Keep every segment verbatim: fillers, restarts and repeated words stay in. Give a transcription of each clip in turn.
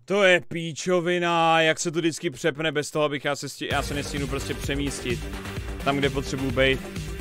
To je píčovina, jak se to vždycky přepne bez toho, abych já se, stí, já se nestínu prostě přemístit tam, kde potřebuji být.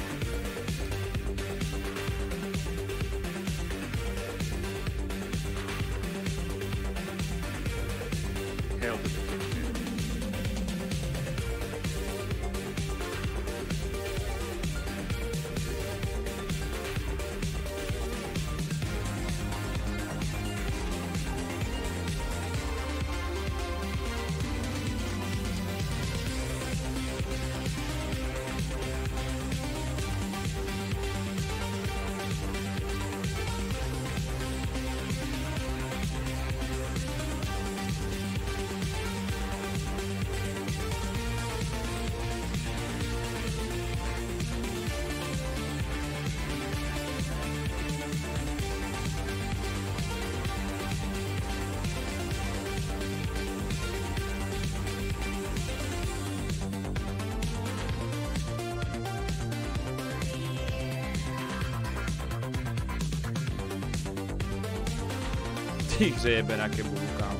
Ty hře jebe na kebudu, kámo.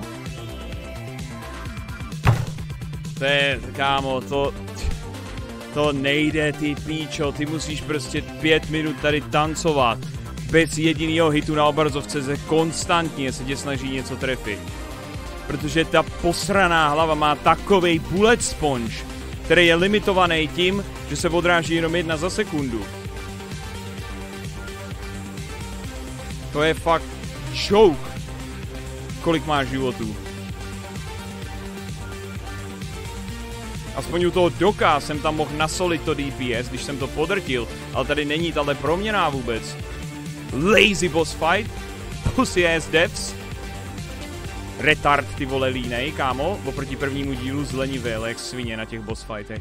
To je, kámo, to... To nejde, ty píčo, ty musíš prostě pět minut tady tancovat. Bez jedinýho hitu na obrazovce se konstantně se tě snaží něco trefit. Protože ta posraná hlava má takovej bullet sponge, který je limitovaný tím, že se odráží jenom jedna za sekundu. To je fakt joke. Kolik máš životů? Aspoň u toho Doka jsem tam mohl nasolit to D P S, když jsem to podrtil, ale tady není tahle proměná vůbec. Lazy boss fight? Pussy ass devs? Retard, ty vole, línej, kámo, oproti prvnímu dílu zlenivěl jak svině na těch boss fightech.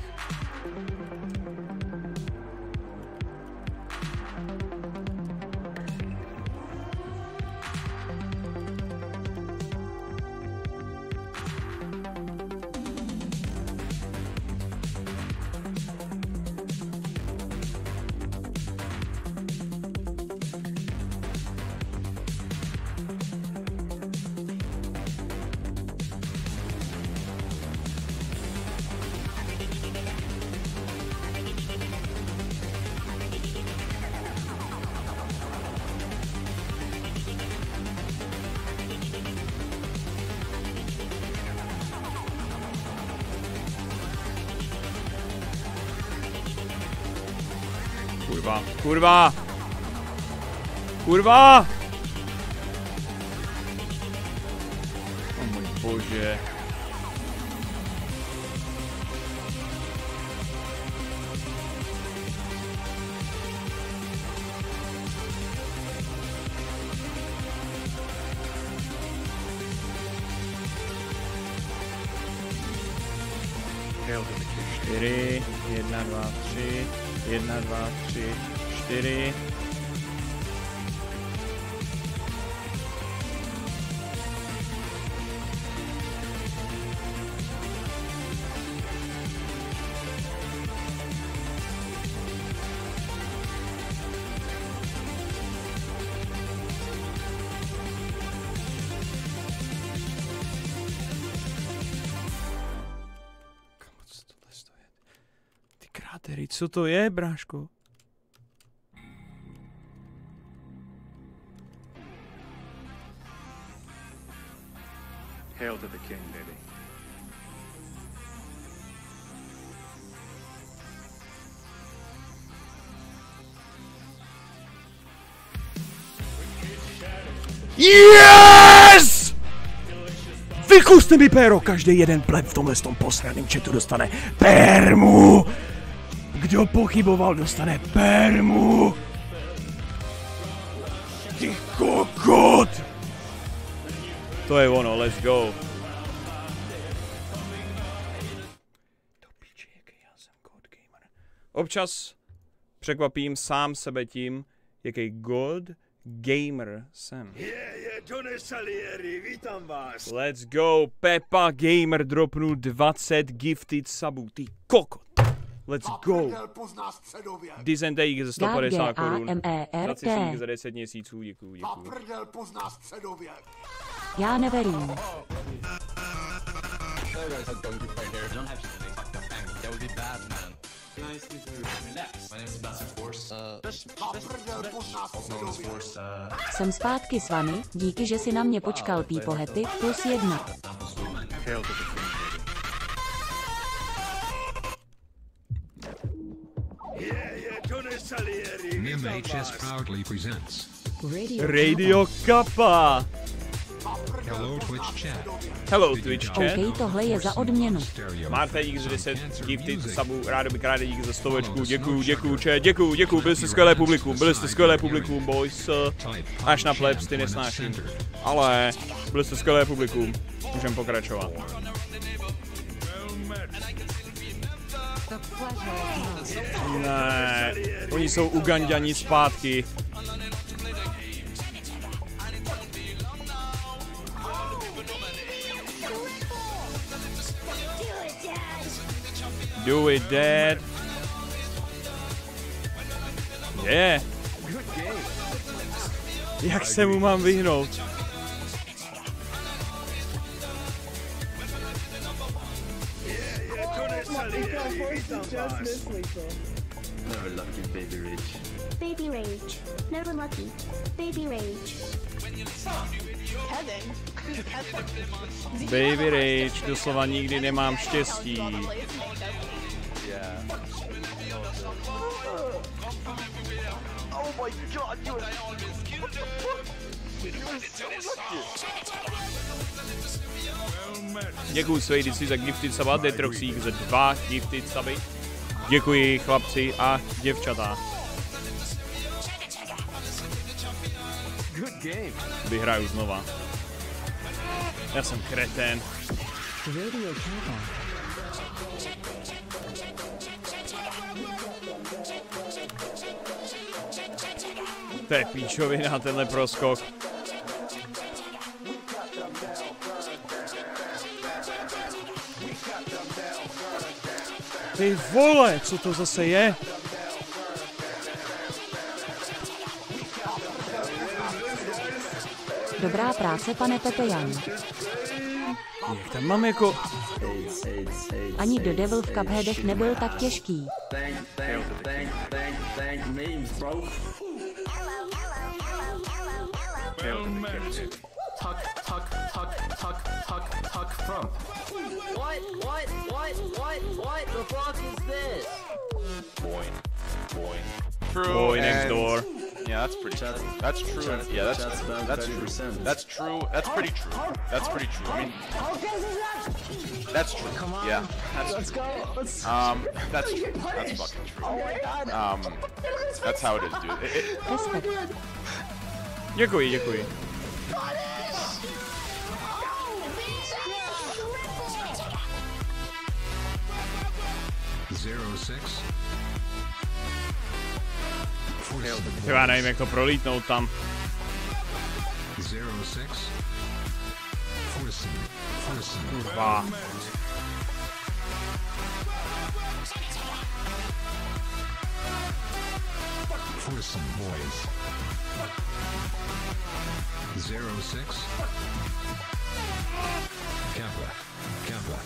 Kurva, kurva! Kurva! O můj bože. čtyři, jedna, dva, tři, jedna, dva, tři, čtyři. Krátery, co to je, bráško? Hail to the king, baby. Yes! Vykuste mi péro, každý jeden pleb v tomhle tom posraném chatu dostane permu. Kdo pochyboval, dostane permu. Ty kokot. To je ono, let's go. Do piči, jaký já jsem god gamer. Občas překvapím sám sebe tím, jaký god gamer jsem. Je, je, Johnny Salieri, vítám vás. Let's go, Peppa Gamer dropnul dvacet gifted subů, ty kokot. Let's go. Dizentejík za sto padesát korun. dvacet za deset měsíců, děkuju, děkuju. Paprdel pozná středověk. Já neverím. Jsem zpátky s vami, díky, že si na mě počkal, Pípohety, plus jedna. Nim H S proudly presents Radio Kappa. Hello Twitch chat. Hello Twitch chat. OK, tohle je za odměnu. Máte dík za deset gifted subů, rádo bych rád dík za stovečku, děkuju, děkuju, chat, děkuju, děkuju, byli jste skvělé publikum, byli jste skvělé publikum, boys. Až na plebs, ty nesnáším. Ale byli jste skvělé publikum, můžeme pokračovat. Ne, oni jsou Uganďani zpátky. Do it, Dad. Yeah. Jak se mu mám vyhnout? Never lucky, baby rage. Baby rage. Never lucky. Baby rage. Baby rage, doslova nikdy nemám štěstí. Oh my god, you are Děkuji Svejdici za gifted suba, Detroxík za dva gifted suby. Děkuji chlapci a děvčata. Vyhraju znova. Já jsem kretén. To je píčovina, tenhle proskok. Ty vole, co to zase je? Dobrá práce, pane Petejan. Jak tam mám jako... Ani do Devil v Cupheadech nebyl tak těžký. Tuck, tuck, tuck, tuck, tuck, tuck from. What? What? What? What? What the fuck is this? Boy. Boy. True. Boy next and- door. Yeah, that's pretty true. That's true. Yeah, that's that's that's true. That's pretty true. That's pretty true. I mean, that's true. Yeah, that's Let's true. go. Let's Um, that's true. That's fucking true. Oh my god. Um, that's how it is, dude. It, it, Respekt. Děkuji, děkuji. zero six. Já nevím, jak to prolítnout tam. zero six. Forsen. Forsen. Kurva. Forsen boys. zero six. Kappa. Kappa.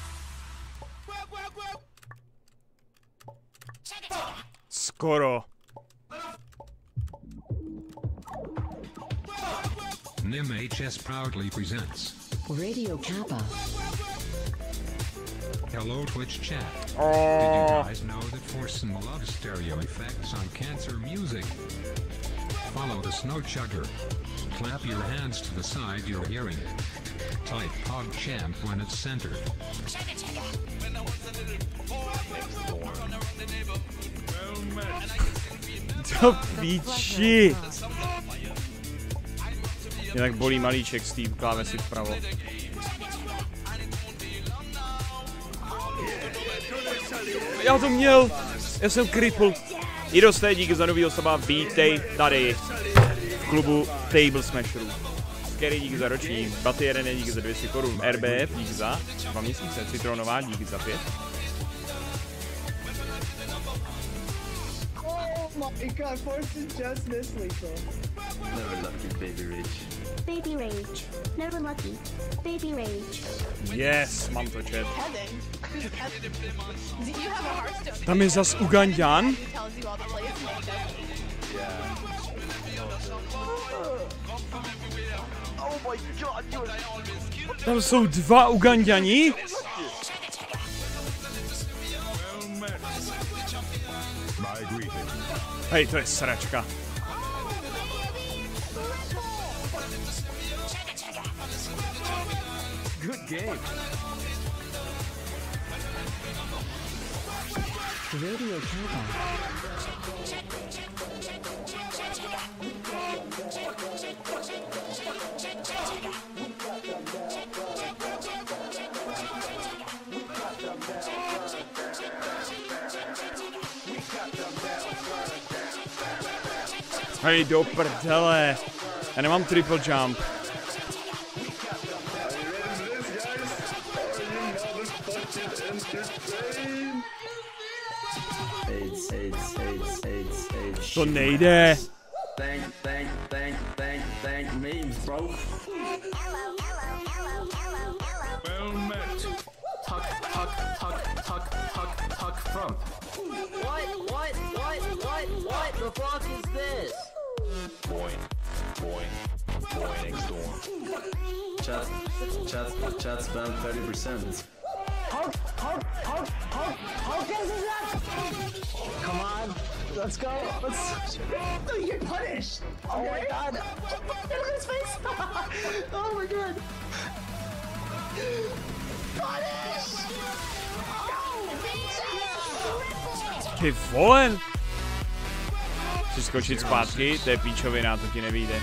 Skoro. Nim H S proudly presents Radio Kappa. Hello Twitch chat. Did Oh. you guys know that Forsen loves stereo effects on cancer music? Follow the snow chugger. Clap your hands to the side you're hearing. Type PogChamp when it's centered. To píči. Mě tak bolí malíček z té klávesy vpravo. Já to měl. Já jsem cripple. I dosté, díky za nový osoba, vítej tady v klubu Table Smasherů. Scary, díky za roční, Baty jeden, díky za dvě stě korun, R B F, díky za dva měsíce, Citronová, díky za pět. Oh my god, Forsen just missed lethal. Never lucky, baby rage. Baby rage. Never lucky. Baby rage. Yes, mám to čet. Kevin. Who's Kevin? Do you have a Hearthstone? Tam je zas Uganďan. He tells you all the plays and like that. Yeah. Oh my god, you Tam jsou dva Uganďani. Hej, to je sračka. Good game. Radio Countdown. Hej, do prdele. Já nemám triple jump. AIDS, AIDS, AIDS, AIDS, AIDS. To nejde. Thank, thank, thank, thank, thank memes, bro. Well met. Tuck, tuck, tuck, tuck, tuck, tuck from. What, what, what, what, what the fuck is this? boy, boy, boy next door. Chat, chat, chat spam thirty percent. How, how, how, how, how does that? Come on, let's go. Let's. No, you get punished. Oh my god. Look at his face. Oh my god. Punish. Ty vole. Chci skočit zpátky, to je píčovina, to ti nevyjde.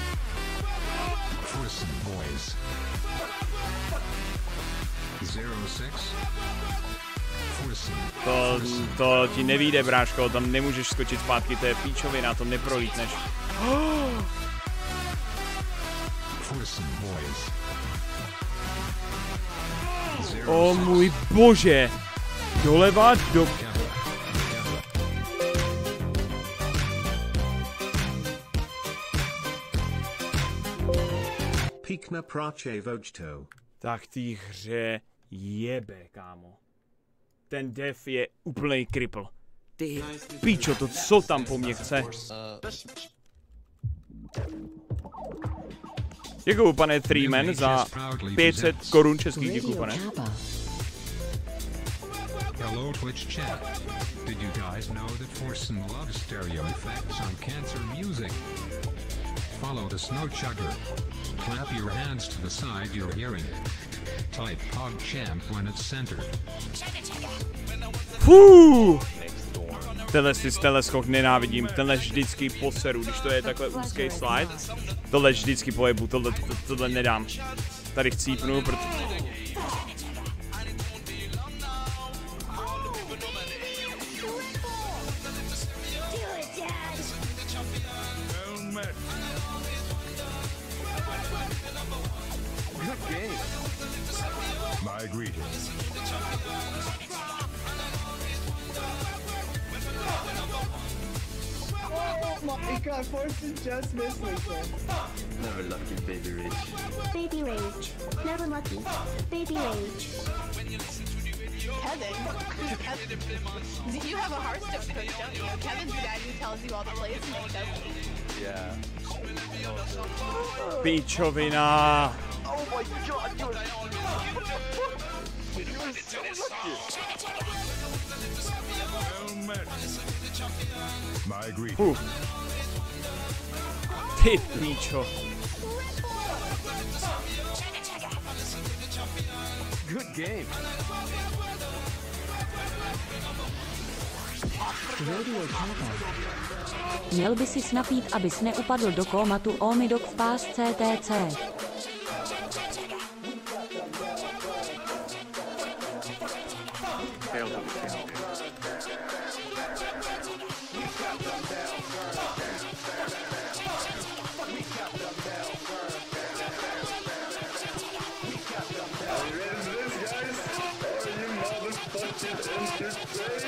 To, to ti nevyjde, bráško, tam nemůžeš skočit zpátky, to je píčovina, to neprolítneš. Oh! O můj bože! Doleva, do... Píkna prače vojto. Tak tý hře jebe, kámo. Ten def je úplnej kripl. Ty píčo, to co tam po mně chce? Děkuju, pane Threeman, za pět set korun českých, děkuju, pane. Hello Twitch chat. Did you guys know that Forsen loves stereo effects on Cancer Music? Follow the Snow Chugger. Clap your hands to the side you're hearing. Type PogChamp when it's centered. Fuuu! Tenhle si teleskok nenávidím, tenhle vždycky poseru, když to je takhle úzký slide. Tohle vždycky pojebu, tohle, to, tohle nedám. Tady chcípnu, protože... My greetings. Oh my god, Forsen just missed me, sir. Never lucky, baby rage. Baby rage. Never lucky. Baby rage. Kevin. Who's Kevin? Do you have a Hearthstone coach, don't you? Kevin's the guy who tells you all the plays and like that. Yeah. Píčovina. Oh my god, you are so lucky. My greetings. Uh. Ty píčo. Good game. Radio Countdown. Měl by si napít, abys neupadl do kómatu Omidok v pásce T C.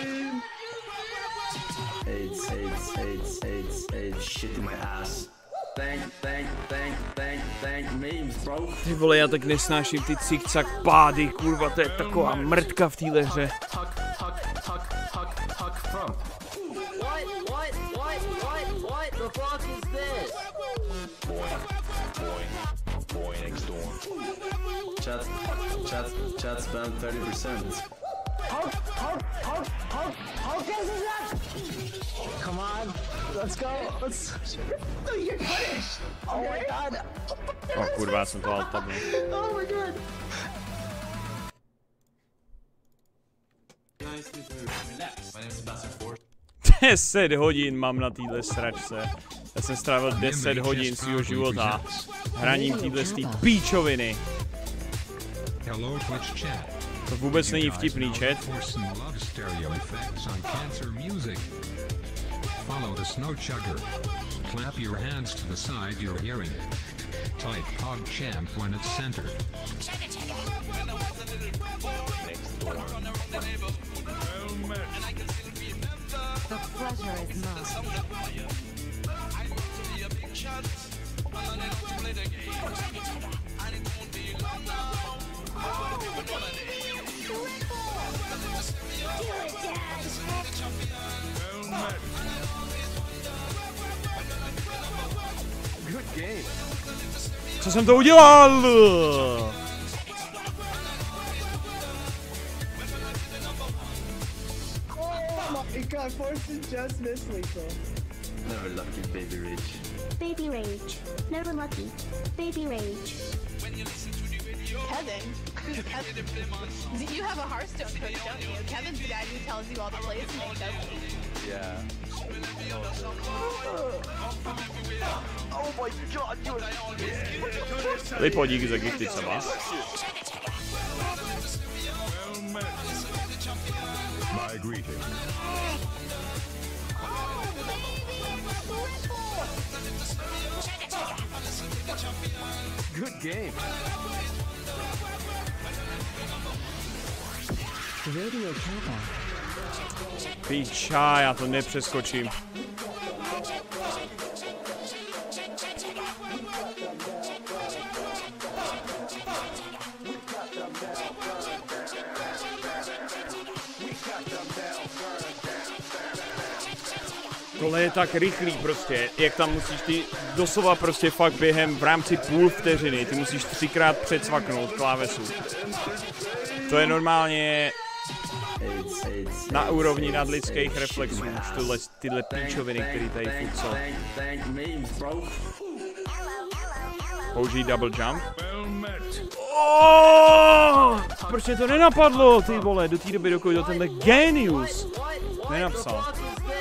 AIDS, AIDS, AIDS, AIDS, AIDS, shit in my ass. Ty vole, já tak nesnáším ty cik-cak pády, kurva, to je taková mrtka v téhle hře. Chat, chat, chat spam thirty percent. How, how, how, how, how can is that? Come on, let's go. Let's. No, you're punished. Oh my god. Oh kurva, já jsem to altabnul. Oh my god. deset hodin mám na téhle sračce. Já jsem strávil deset hodin svýho života hraním téhle píčoviny. To vůbec není vtipný, chat. Follow the snow chugger. Clap your hands to the side you're hearing. Type PogChamp when it's centered. The pleasure is mine. Good game. Co jsem to udělal? Oh my god, Fortune just missed lethal. Never lucky, baby rage. Baby rage. Never lucky. Baby rage. Kevin, Kevin, you have a Hearthstone coach, don't you? Kevin's the guy who tells you all the plays to make, doesn't he? Yeah. Oh my god, you're... Lipo, díky za gifty, co má? My greeting. Good game. Radio Kappa. Píča, já to nepřeskočím. Tohle je tak rychlý prostě, jak tam musíš ty doslova prostě fakt během v rámci půl vteřiny, ty musíš třikrát předsvaknout klávesu. To je normálně na úrovni nadlidských reflexů, už tyhle, tyhle píčoviny, které tady furt jsou. Použij double jump. Oh! Proč mě to nenapadlo, ty vole, do té doby, dokud to tenhle genius nenapsal.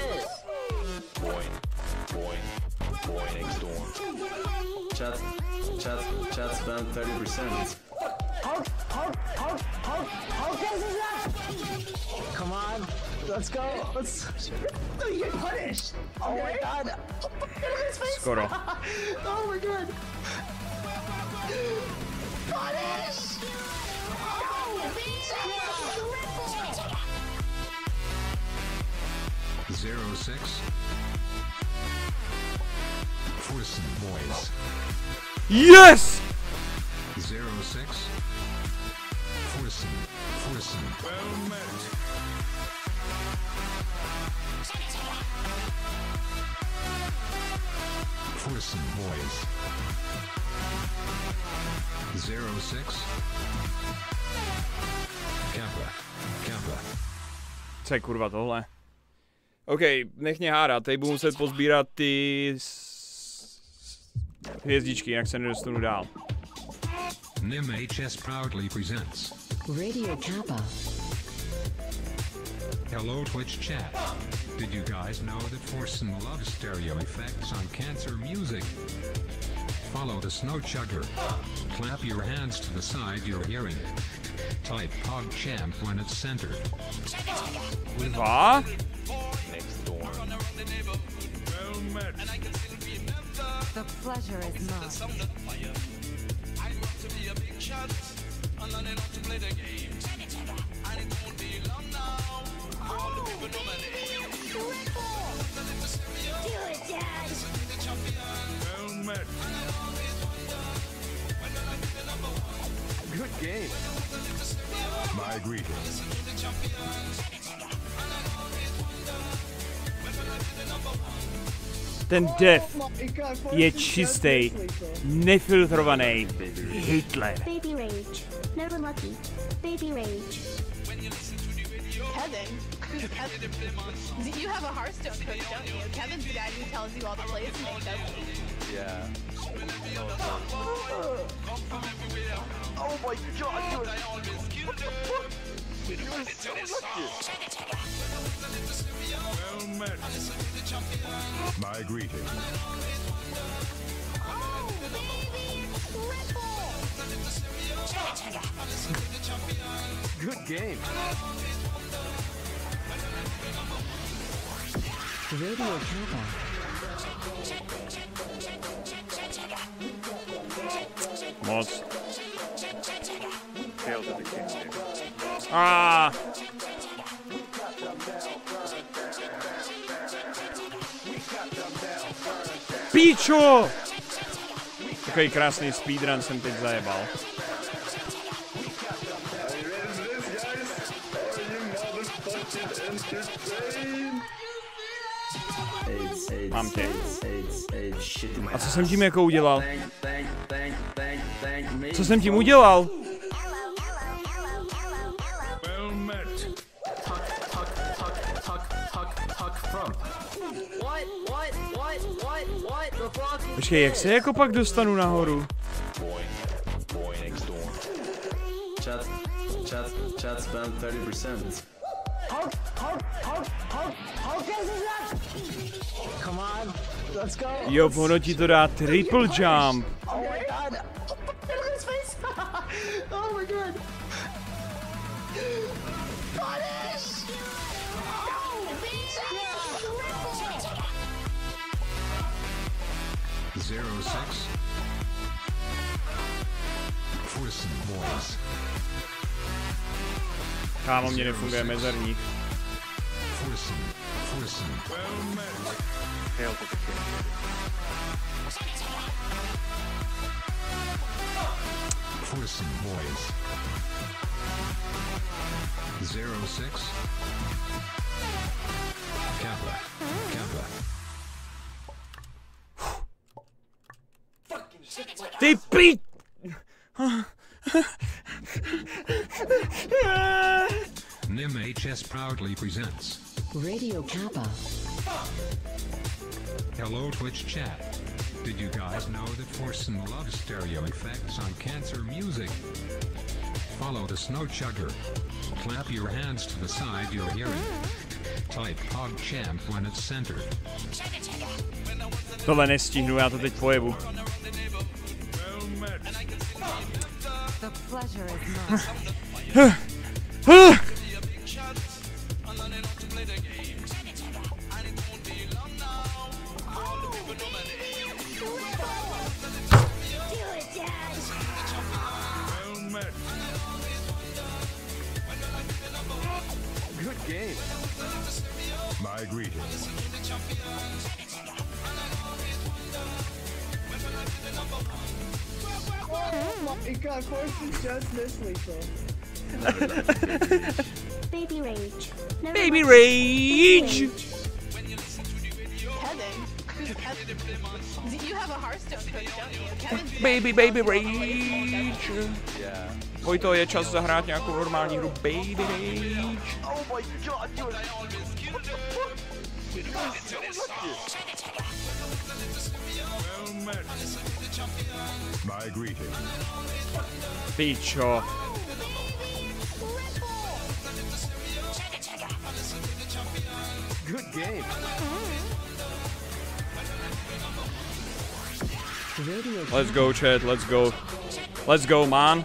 Chat, chat, chat spam thirty percent. How, how, how, how, how can is that? Come on, let's go. Let's. No, you're punished. Oh my god. Look at his face. Skoro. Oh my god. Punish. Zero six. Forsen boys. Yes! Zero six. Forsen. Forsen. Well met. Forsen boys. Zero six. Kappa. Kappa. Co je kurva tohle? OK, nech mě hádat, teď budu muset pozbírat ty hvězdičky, jinak se nedostanu dál. N I M H S proudly presents Radio Kappa. Hello Twitch chat. Did you guys know that Forsen loves stereo effects on cancer music? Follow the snow chugger. Clap your hands to the side you're hearing. Type PogChamp when it's centered. Kurva? Well met. The pleasure is mine. Well met. Good game. My greetings. Ten Def je čistý, nefiltrovaný Hitler. Baby rage. Never lucky. Baby rage. Kevin? Who's Kevin? You have a Hearthstone coach, don't you? Kevin's the guy who tells you all the plays to make, doesn't he? Yeah. Oh my god, you what the fuck? You are so lucky. Well met. My greetings. Good game. Radio Kappa. Moc. Ah. Píčo! Takový krásný speedrun jsem teď zajebal. Mám tě. A co jsem tím jako udělal? Co jsem tím udělal? Well met. Tuck, tuck, tuck, tuck, tuck, tuck from. What? What? What? What? What? The fuck? Počkej, jak se jako pak dostanu nahoru? Chat, chat, chat spam thirty percent. Hulk, Hulk, Hulk, Hulk, Hulk is that? Come on, let's go. Jo, ono ti to dá triple jump. Oh my god. Look at his face. Oh my god. Punish! Zero six. Forsen boys. Kámo, mě nefunguje mezerník. Forsen. Forsen. Well met. Hail to the king. Forsen boys. Zero six. Kappa. Kappa. Ty pí... N I M H S proudly presents. Radio Kappa. Hello Twitch chat. Did you guys know that Forsen loves stereo effects on cancer music? Follow the Snow Chugger. Clap your hands to the side you're hearing. Type PogChamp when it's centered. Tohle nestihnu, já to teď pojebu. Well met. The pleasure is mine. Well met. Good game. My greetings. Oh my god, Forsen just missed lethal. Baby rage. Never Baby lucky. rage! Kevin? Who's Kevin? You have a Hearthstone coach, don't you? Kevin's the guy Baby, who baby tells you all the plays to make, rage. Yeah. Vojto, je čas zahrát nějakou normální hru Baby Rage. Oh my god, you what the fuck? You are so lucky. Well met. My greetings. Píčo. Good game. Radio Let's go, chat, let's go. Let's go, man.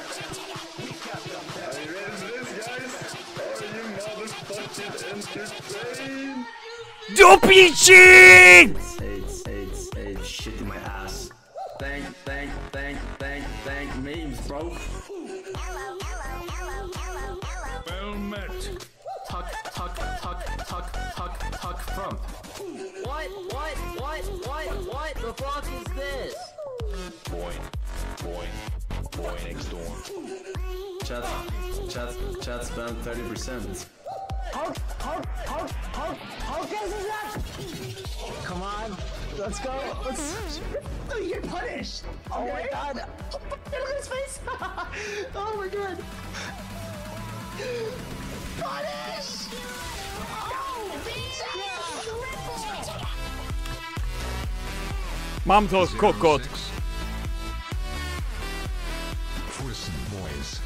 Are you ready for this, guys? Are you motherfucking entertained? Do píči! AIDS, AIDS, AIDS, shit in my ass. Thank, thank, thank, thank, thank memes, bro. Well met. Tuck, tuck, tuck, tuck, tuck, tuck from. What, what, what, what, what the fuck is this? Boy, boy, boy next door. Chat, chat, chat spam thirty percent. How, how, how, how, how can this not? Come on, let's go. Let's. No, you get punished. Oh my god. Look at his face. Oh my god. Punish. Mám to kokot. Forsen boys.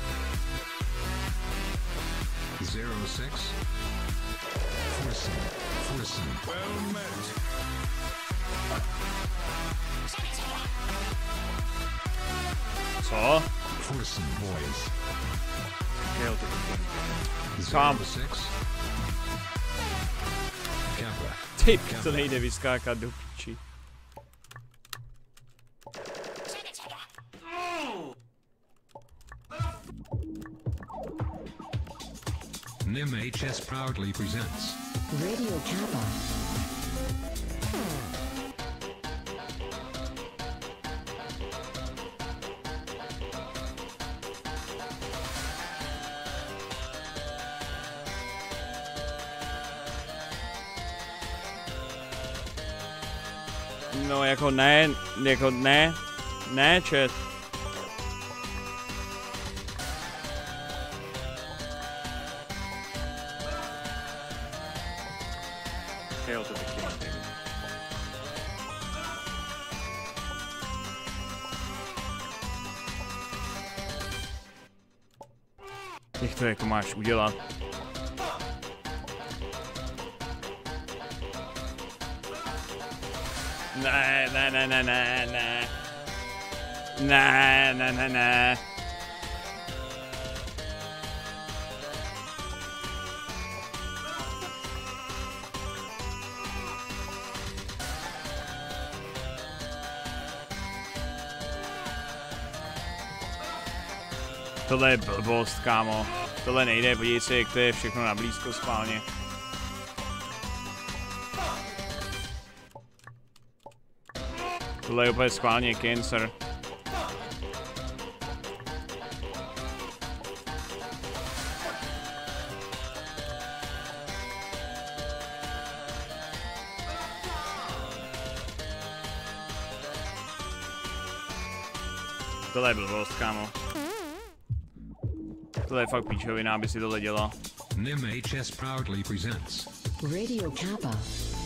Zero six. Forsen. Forsen. Well met. Co? Forsen boys. Hail to the king. Zero six. Kappa. Ty, to nejde vyskákat do piči. N I M H S proudly presents Radio Kappa. No jako ne, jako ne, ne chat. Hail to the king. Jak to jako máš udělat? Ne, ne, ne, ne, ne, ne. Ne, ne, ne, ne. Tohle je blbost, kámo. Tohle nejde, podívej se, jak to je všechno na blízko schválně. Tohle je úplně schválně cancer. Tohle je blbost, kámo. Tohle je fakt píčovina, aby si tohle dělal. N I M H S proudly presents Radio Kappa.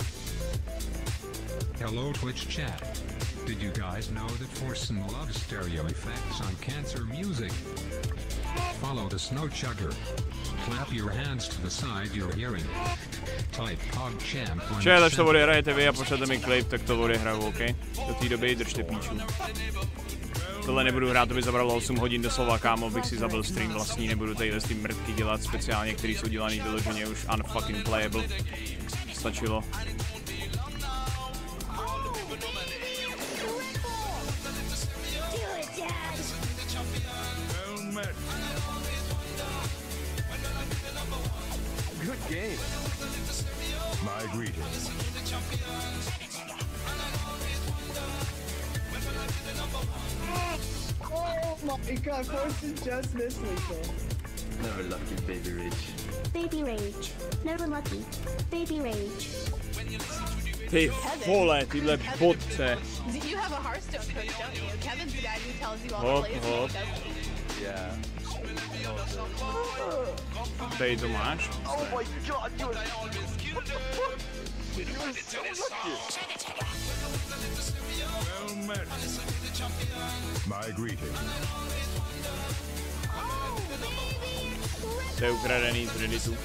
Hello Twitch chat. Did you guys know that Forsen loves stereo effects on cancer music? Follow the Snow Chugger. Clap your hands to the side you're hearing. Type PogChamp. Čel, až to odehrajete vy a pošlete mi klip, tak to odehraju, OK? Do té doby držte píču. Tohle nebudu hrát, to by zabralo osm hodin doslova, kámo, bych si zabil stream vlastní, nebudu tady ty mrtky dělat speciálně, který jsou dělaný vyloženě už unfucking playable. Stačilo. Good game. My greetings. Oh my god, Forsen just missed lethal. Never lucky, baby rage. Baby rage. Never lucky. Baby rage. Ty vole, tyhle botce. You have a Hearthstone coach, don't you? Kevin's the guy who tells you all Hop, the plays hop. and doesn't he? Yeah. Tady to máš? Oh my god, you are... What the fuck? You are so lucky. Well met. My greetings. To je ukradený z Redditu.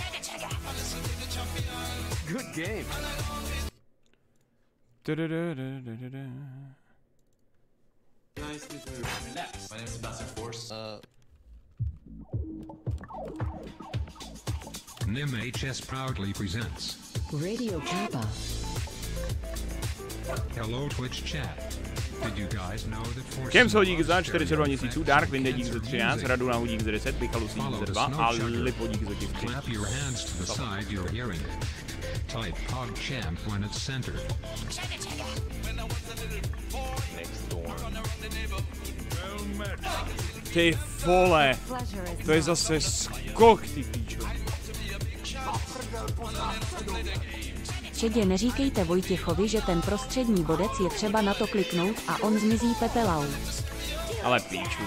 Good game. Nice to relax. My name is Sebastian Force. Uh, N I M H S proudly presents Radio Kappa. Hello Twitch chat. Did you guys know that for James Hodík za čtyřicet dva měsíců, Darkwing dík za třináct, Raduna Hodík za deset, Pikalu dík za dva a Lipodík za těch tři. Clap your hands to the side you're hearing. Type PogChamp when it's centered. Ty vole, to je zase skok, ty píčo. Čedě neříkejte Vojtěchovi, že ten prostřední bodec je třeba na to kliknout a on zmizí pepelau. Ale píču.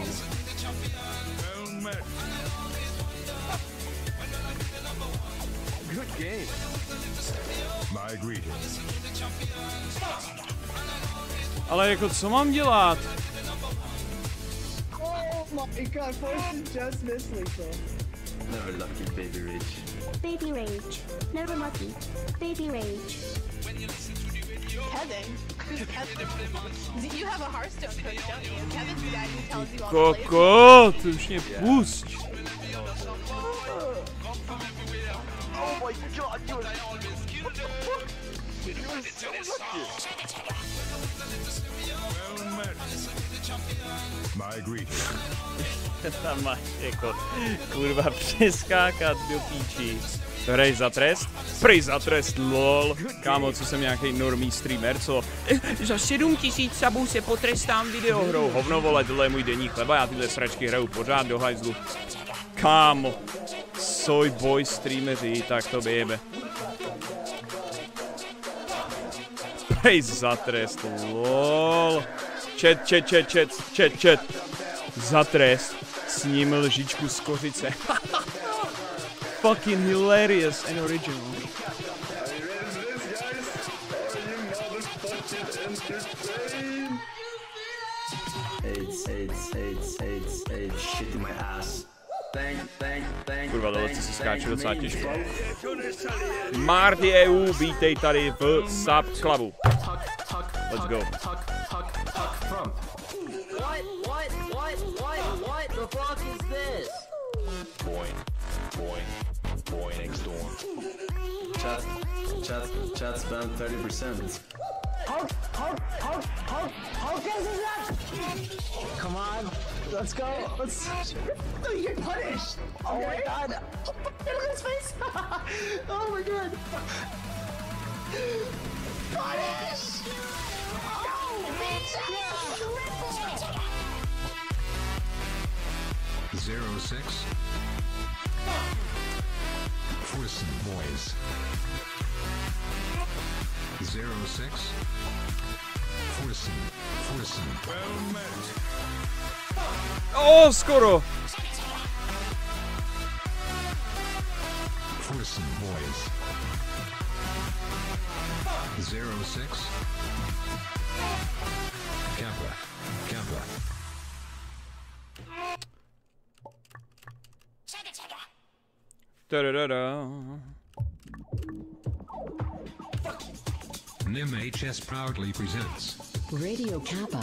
Good game. My greetings. Ale jako co mám dělat? Oh my god, Fortune just missed lethal. Never lucky, baby rage. Baby rage. Never lucky. Baby rage. Kevin? Who's Kevin? You have a Hearthstone coach, don't you? Kevin's the guy who tells you all the Koko, ty už mě pusť. Oh my god, you what the fuck? You were so lucky. My greetings. Tam máš jako kurva přeskákat do píči. To hraješ za trest? Prej za trest, lol. Kámo, co jsem nějaký normý streamer, co? Za sedm tisíc sabů se potrestám videohrou. Hovno vole, tohle je můj denní chleba, já tyhle sračky hraju pořád do hajzlu. Kámo, soy boy streameři, tak to běbe. Prej za trest, lol. Čet, čet, čet, čet, čet, čet. Za trest sním lžičku z kořice. Fucking hilarious and original. AIDS, AIDS, AIDS, AIDS, AIDS, shit in my ass. Thank, thank, thank, Kurva, tohle si skáče docela těžko. Marty E U, vítej tady v Sub Clubu. Let's go. What, what, what, what, what the fuck is this? Boing, boing, boing, storm. Chat, chat, chat spam thirty percent. How, how, how, how, how can is that? Come on, let's go. Let's. No, you get punished. Oh my god. Look at his face. Oh my god. Punish. Oh, Zero six. Forsen boys. Zero six. Forsen. Forsen. Well met. Oh, skoro. Forsen boys. Zero six. Kappa. Kappa. Da-da-da-da. N I M H S proudly presents Radio Kappa.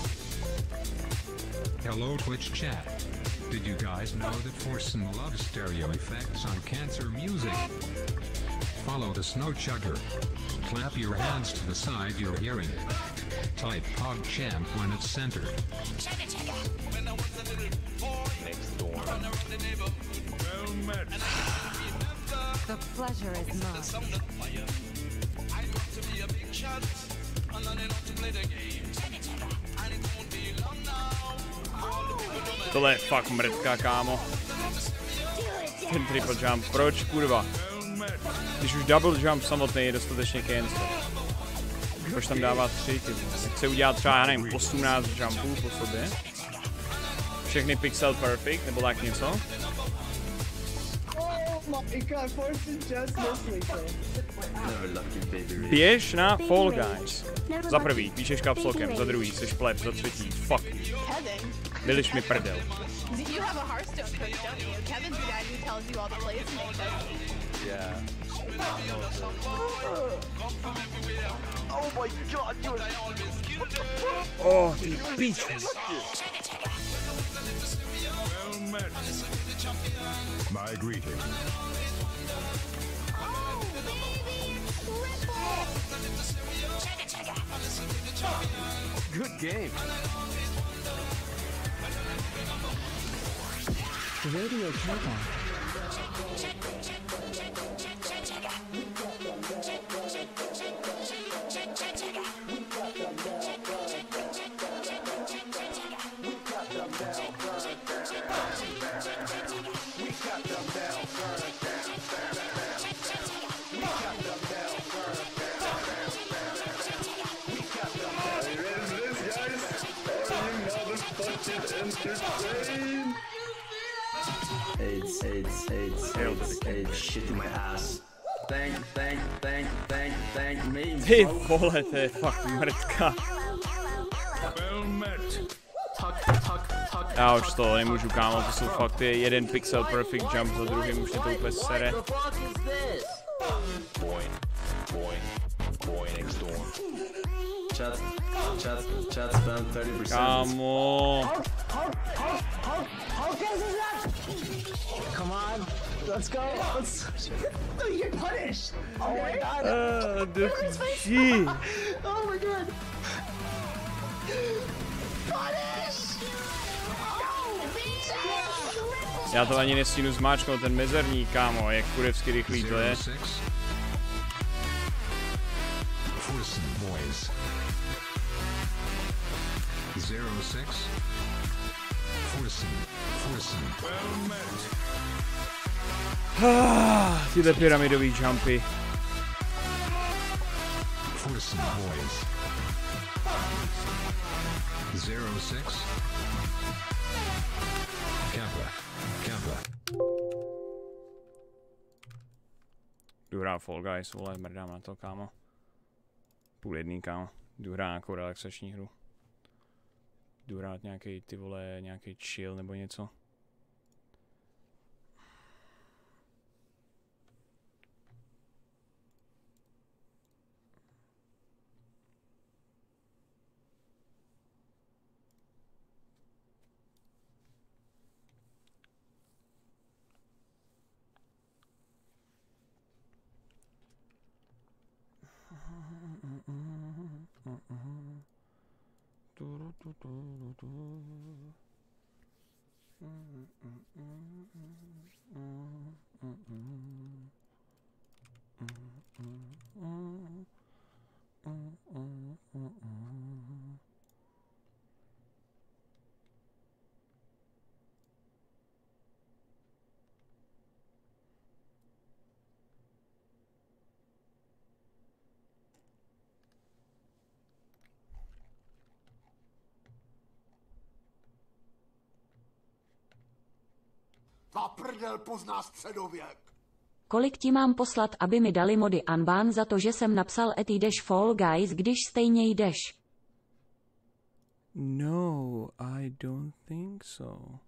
Hello Twitch chat. Did you guys know that Forsen loves stereo effects on cancer music? Follow the Snow Chugger. Clap your hands to the side you're hearing. Type PogChamp when it's centered. Next door. Well met. The pleasure is mine. Tohle je fakt mrtka, kámo. Ten triple jump, proč kurva? Když už double jump samotný je dostatečně cancel. Proč tam dává tři, ty vole? Chce udělat třeba, já nevím, osmnáct jumpů po sobě. Všechny pixel perfect, nebo tak něco. Oh my god, Fortune just missed lethal. Never lucky, baby rage. Běž na Fall Guys. Za prvý, píšeš kapslokem, za druhý, seš pleb, za třetí, fuck. Kevin? Vyliš mi prdel. You have a Hearthstone coach, don't you? Kevin's the guy who tells you all the plays to make, doesn't he? Yeah. Oh my god, you what the fuck? Oh, ty píč. Well met. My greetings. Good game. Radio Countdown. AIDS, AIDS, AIDS, AIDS, AIDS, shit in my ass. Thank, thank, thank, thank, thank me. Ty vole, to je fakt mrtka. Well met. Já už to nemůžu, kámo, to jsou fakt je jeden pixel perfect jump za druhým, už je to úplně sere. Chat, chat, chat spam thirty percent. Kámo. Come on, let's go. Let's. No, you get punished. Oh my god. Uh, the G. Oh my god. Punish. Já to ani nestínu zmáčknout, ten mezerník, kámo, jak kurevsky rychlý to je. Zero six. Forsen. Forsen. Well met. Ah, tyhle pyramidový jumpy. Forsen boys. Zero six. Kappa. Kappa. Jdu hrát Fall Guys, vole, mrdám na to, kámo. Půl jedný, kámo. Jdu hrát nějakou relaxační hru. Jdu hrát nějaký, ty vole, nějaký chill nebo něco. Ta prdel pozná středověk. Kolik ti mám poslat, aby mi dali mody unban za to, že jsem napsal et jdeš Fall Guys, když stejně jdeš? No, I don't think so.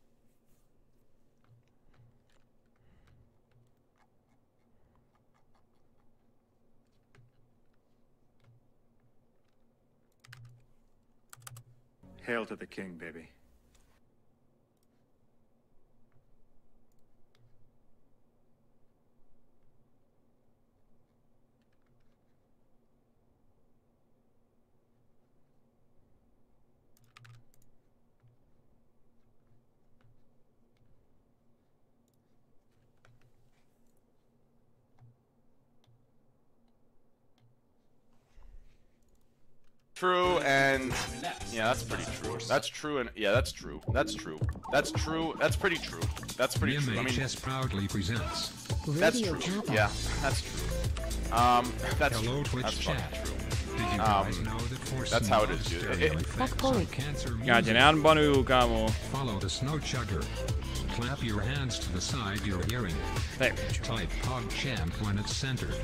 Hail to the king, baby. True, and yeah, that's pretty true. That's true, and yeah, that's true. That's true. That's true. That's pretty true. That's pretty true. I mean, M H S proudly presents. that's true. Yeah, that's true. Um, that's Hello, true. Twitch That's chat. fucking true. Did you guys know that Forsen That's how it is, loves dude. stereo It- effects Tak on kolik? cancer Já tě music? neunbanuju, kámo. Follow the snow chugger. Clap your hands to the side you're hearing. There. Type PogChamp when it's centered.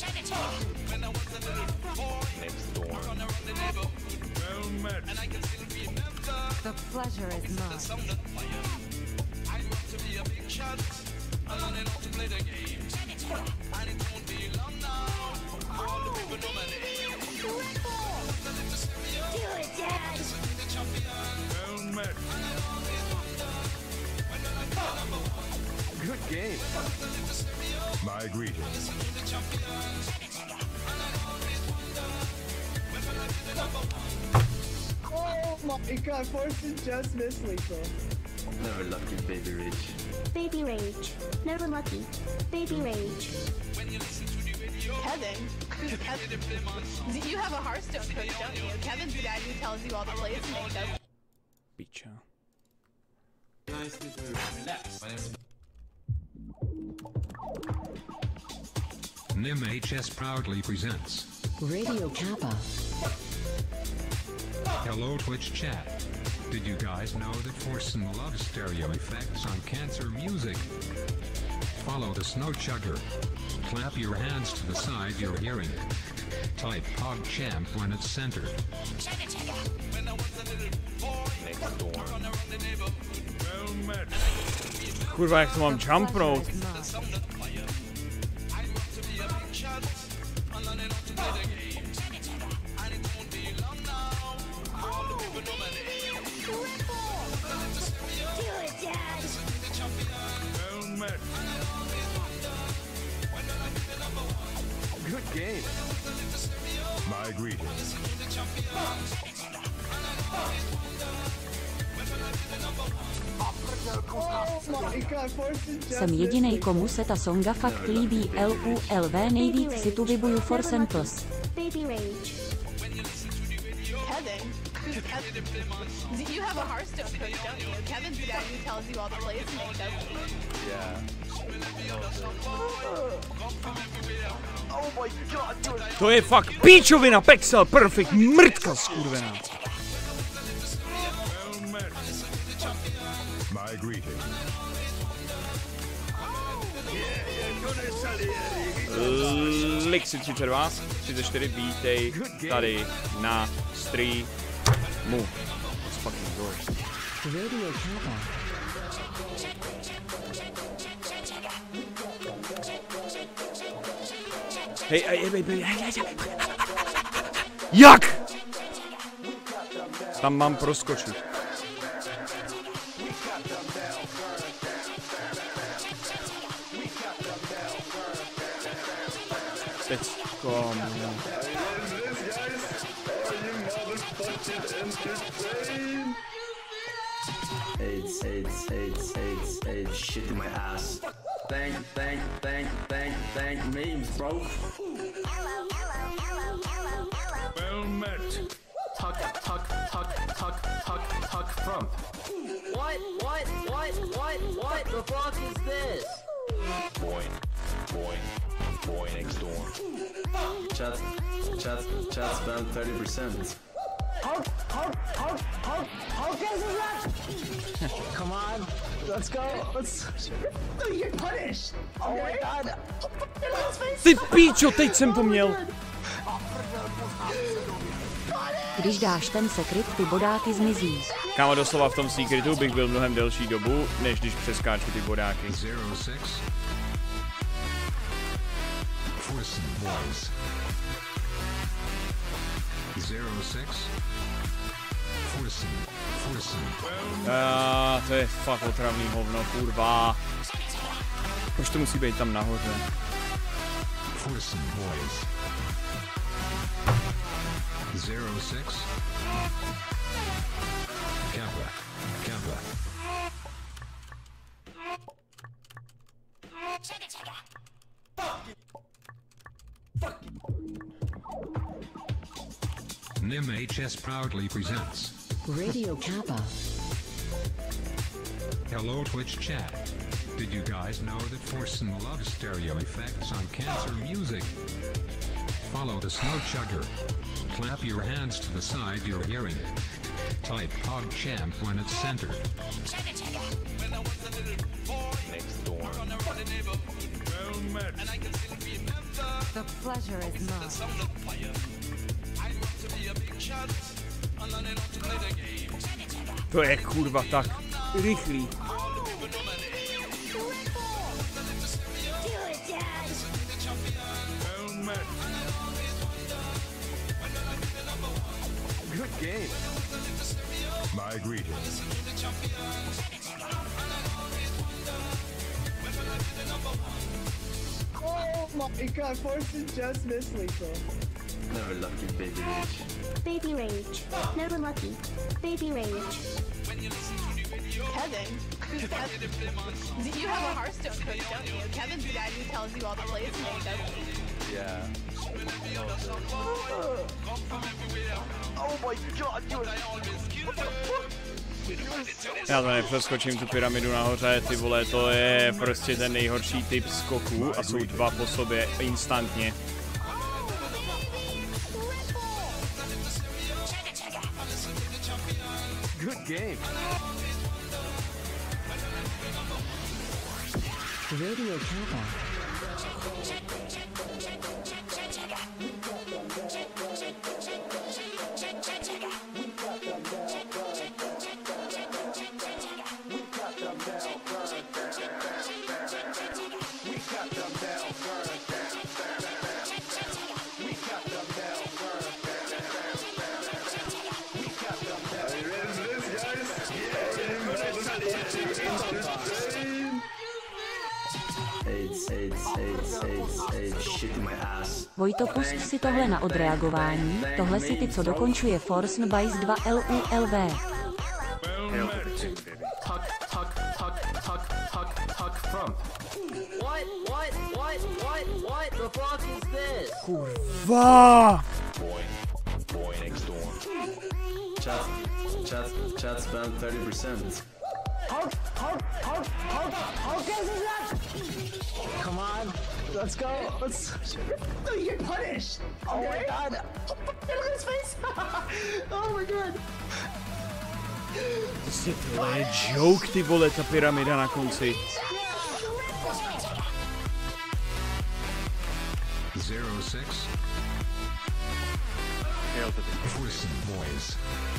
Well met. The pleasure is mine. Do it, Dad. Well met. My greetings. Oh my god, Forsen just missed lethal. Never lucky, baby rage. Baby rage. Never lucky. Baby rage. Kevin? Who's Kevin? You have a Hearthstone coach, don't you? Kevin's the guy who tells you all the plays and makeup. Piča. N I M H S proudly presents Radio Kappa. Hello Twitch chat. Did you guys know that Forsen loves stereo effects on Cancer Music? Follow the Snow Chugger. Clap your hands to the side you're hearing. Type PogChamp when it's centered. Kurwa, jak to mám jumpnout? Good game. My greetings. Jsem jedinej, komu se ta songa fakt líbí. L U L V nejvíc si tu vybuju Forsen plus. Baby rage. Kevin? Who's Kevin? You have a Hearthstone coach, don't you? Kevin's the guy who tells you all the plays and makeup. Yeah. Oh my god, dude. To je fakt píčovina, Pexel, perfect, mrtka skurvená. My greetings. Lixi třicet dva, třicet čtyři, vítej tady na streamu. It's fucking yours. Radio Kappa. Hej, hej, hej, hej, hej, hej. Jak? Tam mám proskočit. Teďko. AIDS, AIDS, AIDS, AIDS, AIDS, shit in my ass. Thank, thank, thank, thank, thank memes, bro. Well met. Tuck, tuck, tuck, tuck, tuck, tuck from. What, what, what, what, what the fuck is this? Boy, boy, boy next door. Chat, chat, chat spam thirty percent. How, how, how, how, how cares is that? Come on, let's go. Let's. No, you're punished. Oh my god. Ty píčo, teď jsem to měl. Když dáš ten sekret, ty bodáky zmizí. Kámo, doslova v tom secretu bych byl mnohem delší dobu, než když přeskáču ty bodáky. zero six. Forsen Boys. zero six. Forsen. Forsen. Uh, to je fakt otravný hovno, kurva. Proč to musí být tam nahoře? Forsen Boys. zero six. Kappa. Kappa. N I M H S proudly presents Radio Kappa. Hello Twitch chat. Did you guys know that Forsen loves stereo effects on Cancer Music? Follow the Snow Chugger. Clap your hands to the side you're hearing. Type PogChamp when it's centered. Next door. Well met. The pleasure is mine. To je kurva tak rychlý. Well met. Good game. My greetings. Oh my god, Forsen just missed lethal. Never lucky, baby rage. Baby rage. Never lucky. Baby rage. Kevin? Who's Kevin? You have a Hearthstone coach, don't you? Kevin's the guy who tells you all the plays and he doesn't. Yeah. Oh my god, dude. What the fuck? Já to nepřeskočím tu pyramidu nahoře, ty vole, to je prostě ten nejhorší typ skoků a jsou dva po sobě instantně. Good game. Radio Kappa. Vojto, pust si tohle na odreagování, tohle si ty, co dokončuje Forsen Bice dva L U L V. Tuck, tuck, tuck, tuck, tuck, tuck from. What, what, what, what, what the fuck is this? Kurva! Boy, boy next door. Chat, chat, chat spent thirty percent. Hulk, Hulk, Hulk, Hulk, Hulk is that? Come on, let's go. Let's. No, you get punished. Oh my god. Look at his face. Oh my god. Prostě tohle je joke, ty vole, ta pyramida na konci. Zero six. Forsen boys.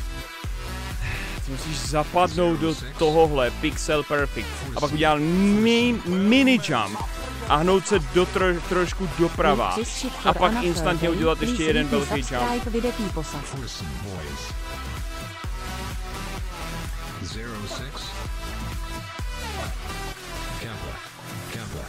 Ty musíš zapadnout do tohohle Pixel Perfect a pak udělat mi, mini jump a hnout se do tro, trošku doprava a pak instantně udělat ještě jeden velký jump. Forsen boys. Zero six. Kappa. Kappa.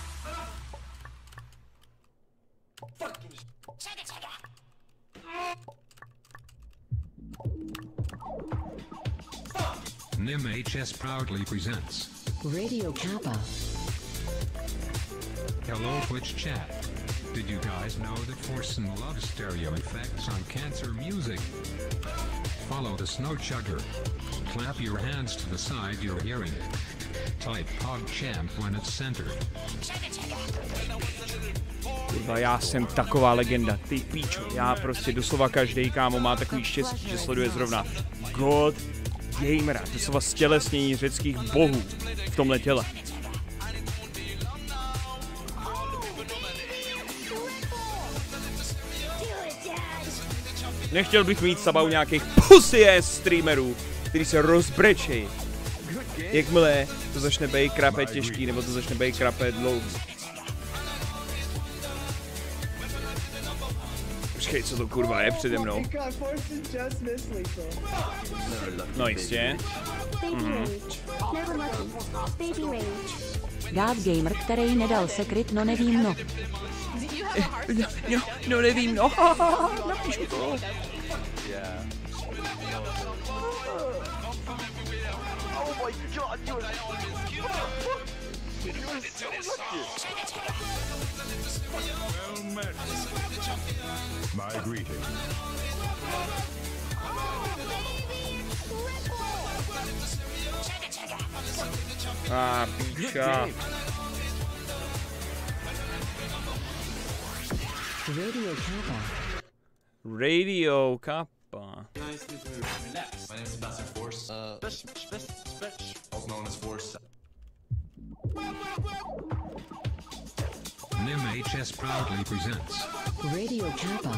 N I M H S proudly presents Radio Kappa. Hello Twitch chat. Did you guys know that Forsen loves stereo effects on cancer music? Follow the Snow Chugger. Clap your hands to the side you're hearing. Type PogChamp when it's centered. Kurva, já jsem taková legenda, ty píčo, já prostě doslova každý kámo má takový štěstí, že sleduje zrovna God Gamera, doslova stělesnění řeckých bohů v tomhle těle. Nechtěl bych mít sabou nějakých pussy ass streamerů, který se rozbrečejí. Jakmile to začne být krape těžký, nebo to začne být krape dlouhý. Počkej, co to kurva je přede mnou? No jistě. Mhm. God Gamer, který nedal sekret, no nevím no. No, no, no nevím no. Napíšu to. Yeah. Oh my god, dude. What the fuck? You're so lucky. Well met. My greeting. Ah, píča. Radio Kappa. Radio Kappa. Guys, need to relax. My name is Sebastian Force. Uh, Special, special, special. also known as Force. N I M H S proudly presents Radio Kappa.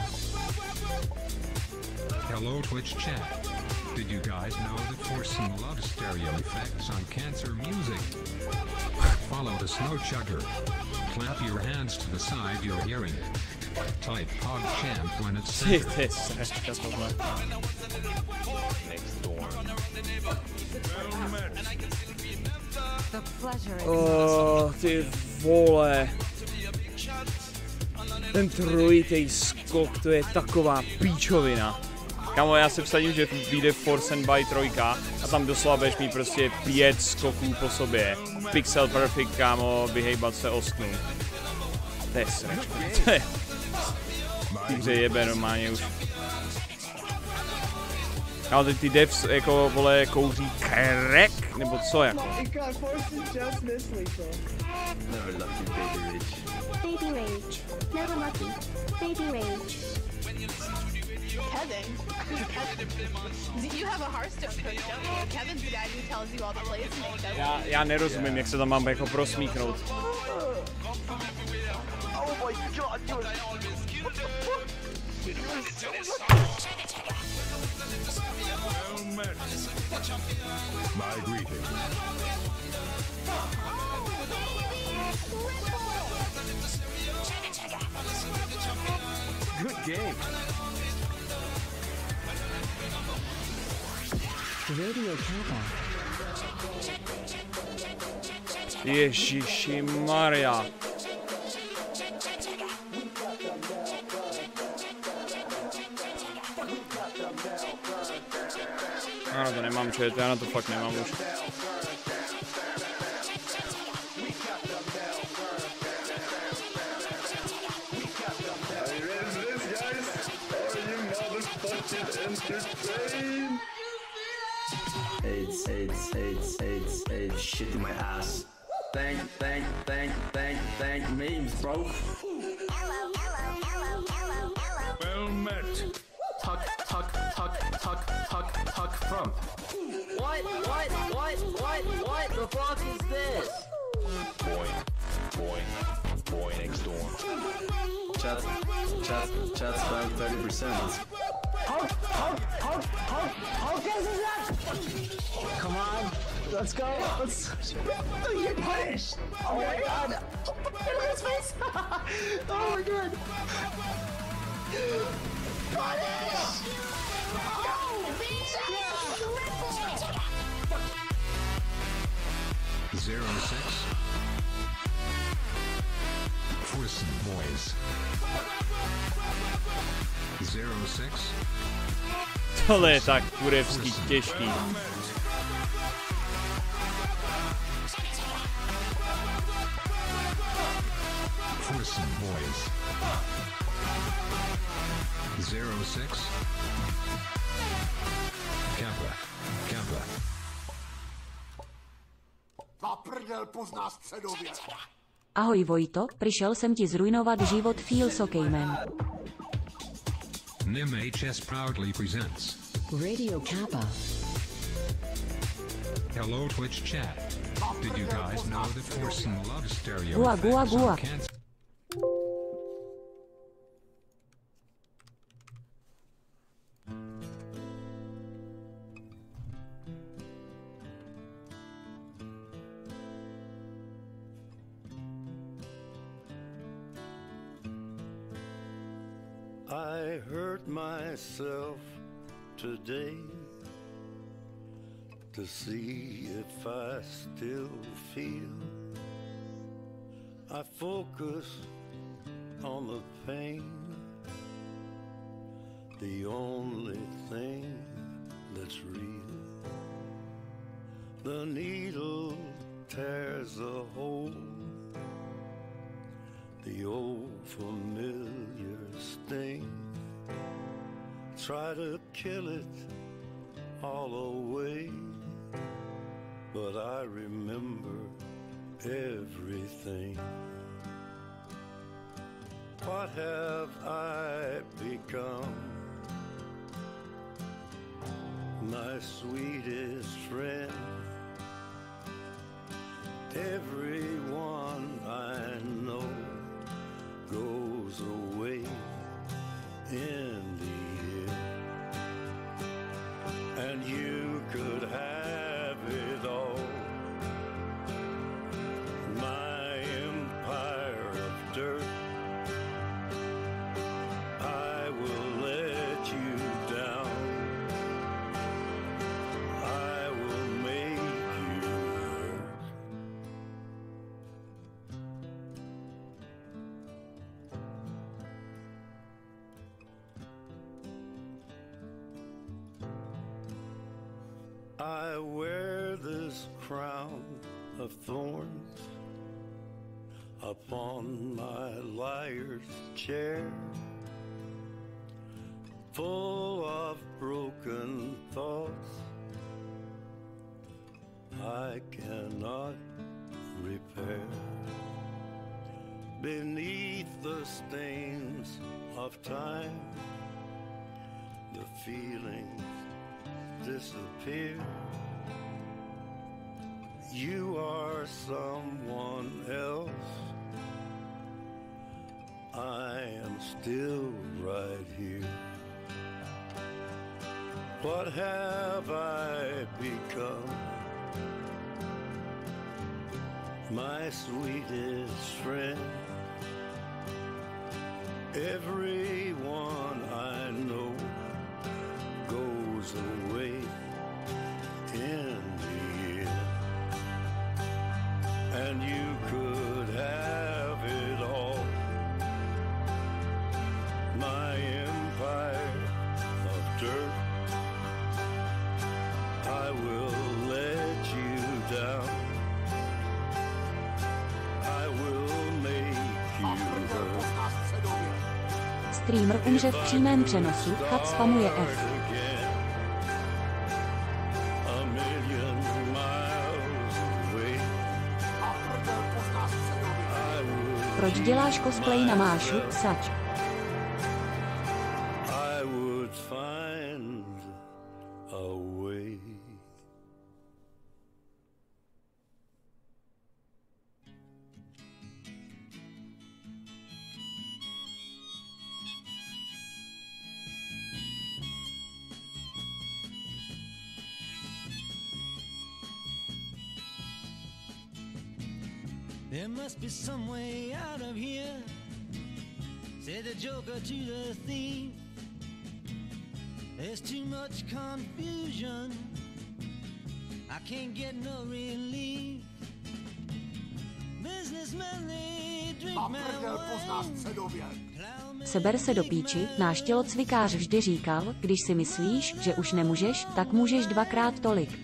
Hello Twitch chat. Did you guys know that Forsen loves stereo effects on cancer music? Follow the Snow Chugger. Clap your hands to the side you're hearing. Type PogChamp when it's centered. Next door. Well met. The pleasure is Oh, ty vole. Ten trojitej skok, to je taková píčovina. Kámo, já se vsadím, že vyjde Force and By trojka a tam doslova budeš mít prostě pět skoků po sobě. Pixel perfect, kámo, vyhejbat se osknu. To je sračka, to je... Ty hře jebe normálně už. Kámo, teď ty devs jako, vole, kouří crack, nebo co jako? Never lucky, baby rich. Baby rage. Never lucky. Baby rage. Kevin, Kevin, you have a Hearthstone coach, don't you? Kevin's the guy who tells you all the plays to make them. Já, já nerozumím, jak se tam mám jako prosmíknout. Oh my god, you what the fuck? My greeting. Good game. Radio Kappa. Ježiši Maria. Já na to nemám čet, já na to fakt nemám už. AIDS, AIDS, AIDS, AIDS, AIDS, shit in my ass. Thank, thank, thank, thank, thank memes, bro. Well met. Tuck, tuck, tuck, tuck, tuck, tuck from. What, what, what, what, what the fuck is this? Boy, boy, boy next door. Chat, chat, chat spam thirty percent. How, how, how, how, how can is that? Come on, let's go. Let's. You get punished. Oh my god. Look at his face. Oh my god. Punish. Zero six. Force boys. Zero six. Tohle je tak kurevský těžký. Force boys. Zero six. Kappa. Kappa. Za prdel pozná středověk. Ahoj Vojto, přišel jsem ti zrujnovat život Feels Okay Man. N I M H S proudly presents Radio Kappa. Hello Twitch chat. Did you guys know that Force and Love stereo Gua, gua, effects gua. on cancer? I hurt myself today to see if I still feel. I focus on the pain, the only thing that's real. The needle tears a hole, the old familiar sting. Try to kill it all away, but I remember everything. What have I become? My sweetest friend. Everyone I know goes away in the end, and you could have it all. My empire of dirt, I will let you down. I will make you hurt. I wear this crown of thorns upon my liar's chair, full of broken thoughts I cannot repair. Beneath the stains of time, the feelings disappear. You are someone else. I am still right here. What have I become? My sweetest friend. Everyone I know goes away in the end. And you could have it all. My empire of dirt, I will let you down. I will make you hurt. Streamer umře v přímém přenosu, chat spamuje F. Proč děláš cosplay na Mášu, sač? I would find a way. There must be some way out of here, said the joker to the thief. There's too much confusion, I can't get no relief. Businessmen, they drink marijuana. Seber se do píči, náš tělocvikář vždy říkal, když si myslíš, že už nemůžeš, tak můžeš dvakrát tolik.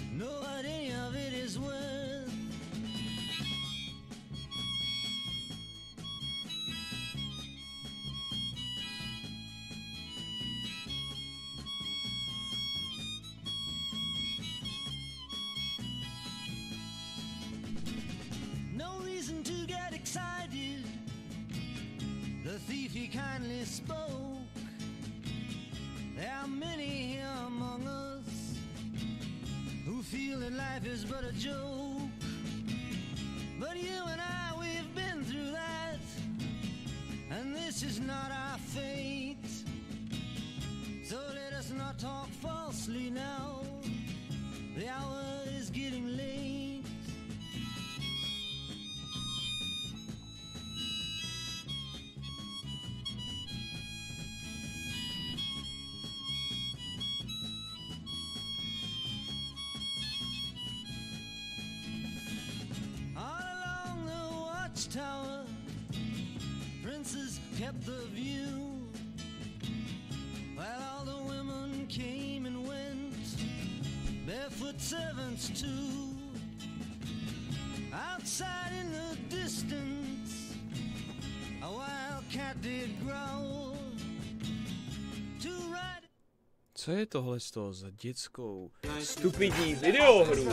The thief he kindly spoke. There are many here among us who feel that life is but a joke. But you and I, we've been through that, and this is not our fate. So let us not talk falsely now. The hour is getting late. Tower, princes kept the view, while all the women came and went, barefoot servants too. Outside in the distance, a wild cat did growl. To ride. Co je tohle z toho za dětskou stupidní videohru?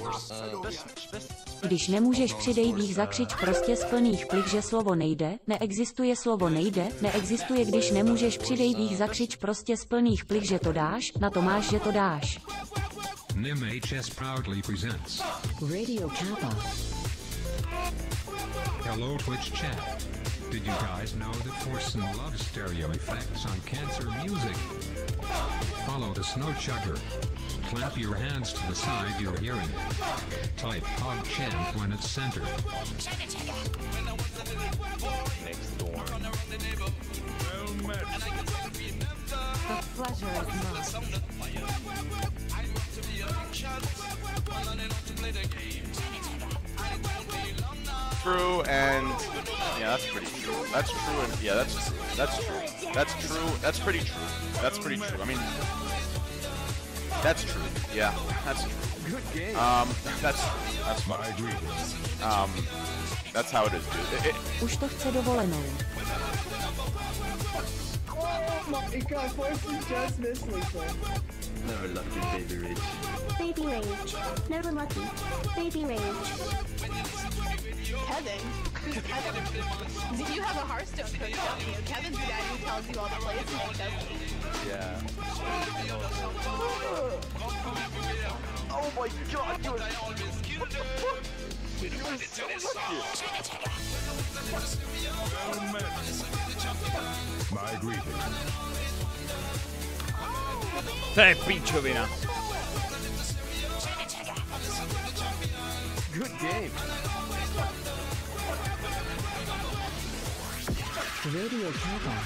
Když nemůžeš přidej vých zakřič prostě z plných plich, že slovo nejde, neexistuje slovo nejde, neexistuje když nemůžeš přidej vých zakřič prostě z plných plich, že to dáš, na to máš, že to dáš. N I M H S proudly presents Radio Kappa. Hello Twitch chat. Did you guys know that Force and Love stereo effects on Cancer Music? Follow the Snow Chugger. Clap your hands to the side you're hearing. Type PogChamp when it's centered. Next door. The pleasure is mine. True, and yeah, that's pretty true. That's true, and yeah, that's that's true. That's true. That's pretty true. That's pretty true. I mean, That's true. Yeah, that's true. Good game. Um, that's that's my Um, that's how it is, dude. It, it, Už to chce dovolenou. Oh my god, Force just missed Lisa. Never lucky, baby rage. Baby rage. Never lucky. Baby rage. Kevin? Who's Kevin? You have a Hearthstone coach, don't you? Kevin's the guy who tells you all the plays and he does it. yeah. Oh my god, you are... What the fuck? You are so lucky. My greeting. To je píčovina. Good game. Radio Kappa.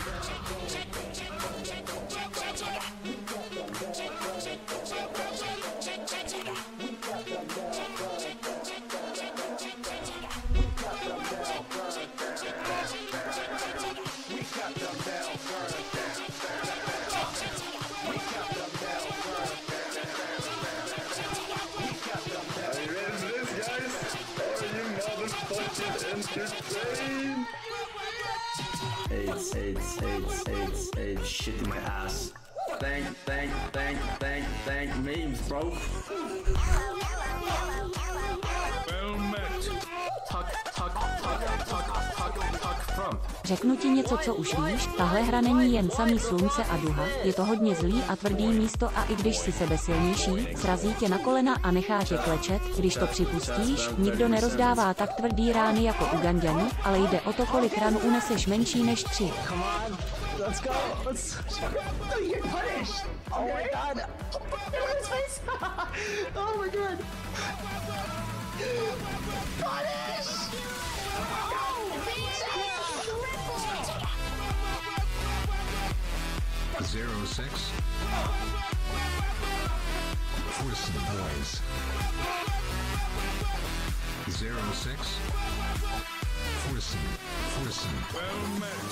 AIDS, AIDS, AIDS, AIDS, AIDS, shit in my ass. Thank, thank, thank, thank, thank memes, bro. Well met. Tuck, tuck, tuck, tuck, tuck, tuck from. Řeknu ti něco, co už víš, tahle hra není jen samý slunce a duha, je to hodně zlý a tvrdý místo a i když si sebesilnější, srazí tě na kolena a nechá tě klečet, když to připustíš, nikdo nerozdává tak tvrdý rány jako Uganďani, ale jde o to, kolik ran uneseš menší než tři. Come on, let's go. Let's. No, you get punished. Oh my god. Look at his face. Oh my god. Punish. Zero six. Force the boys. Zero six. Force Force Well met.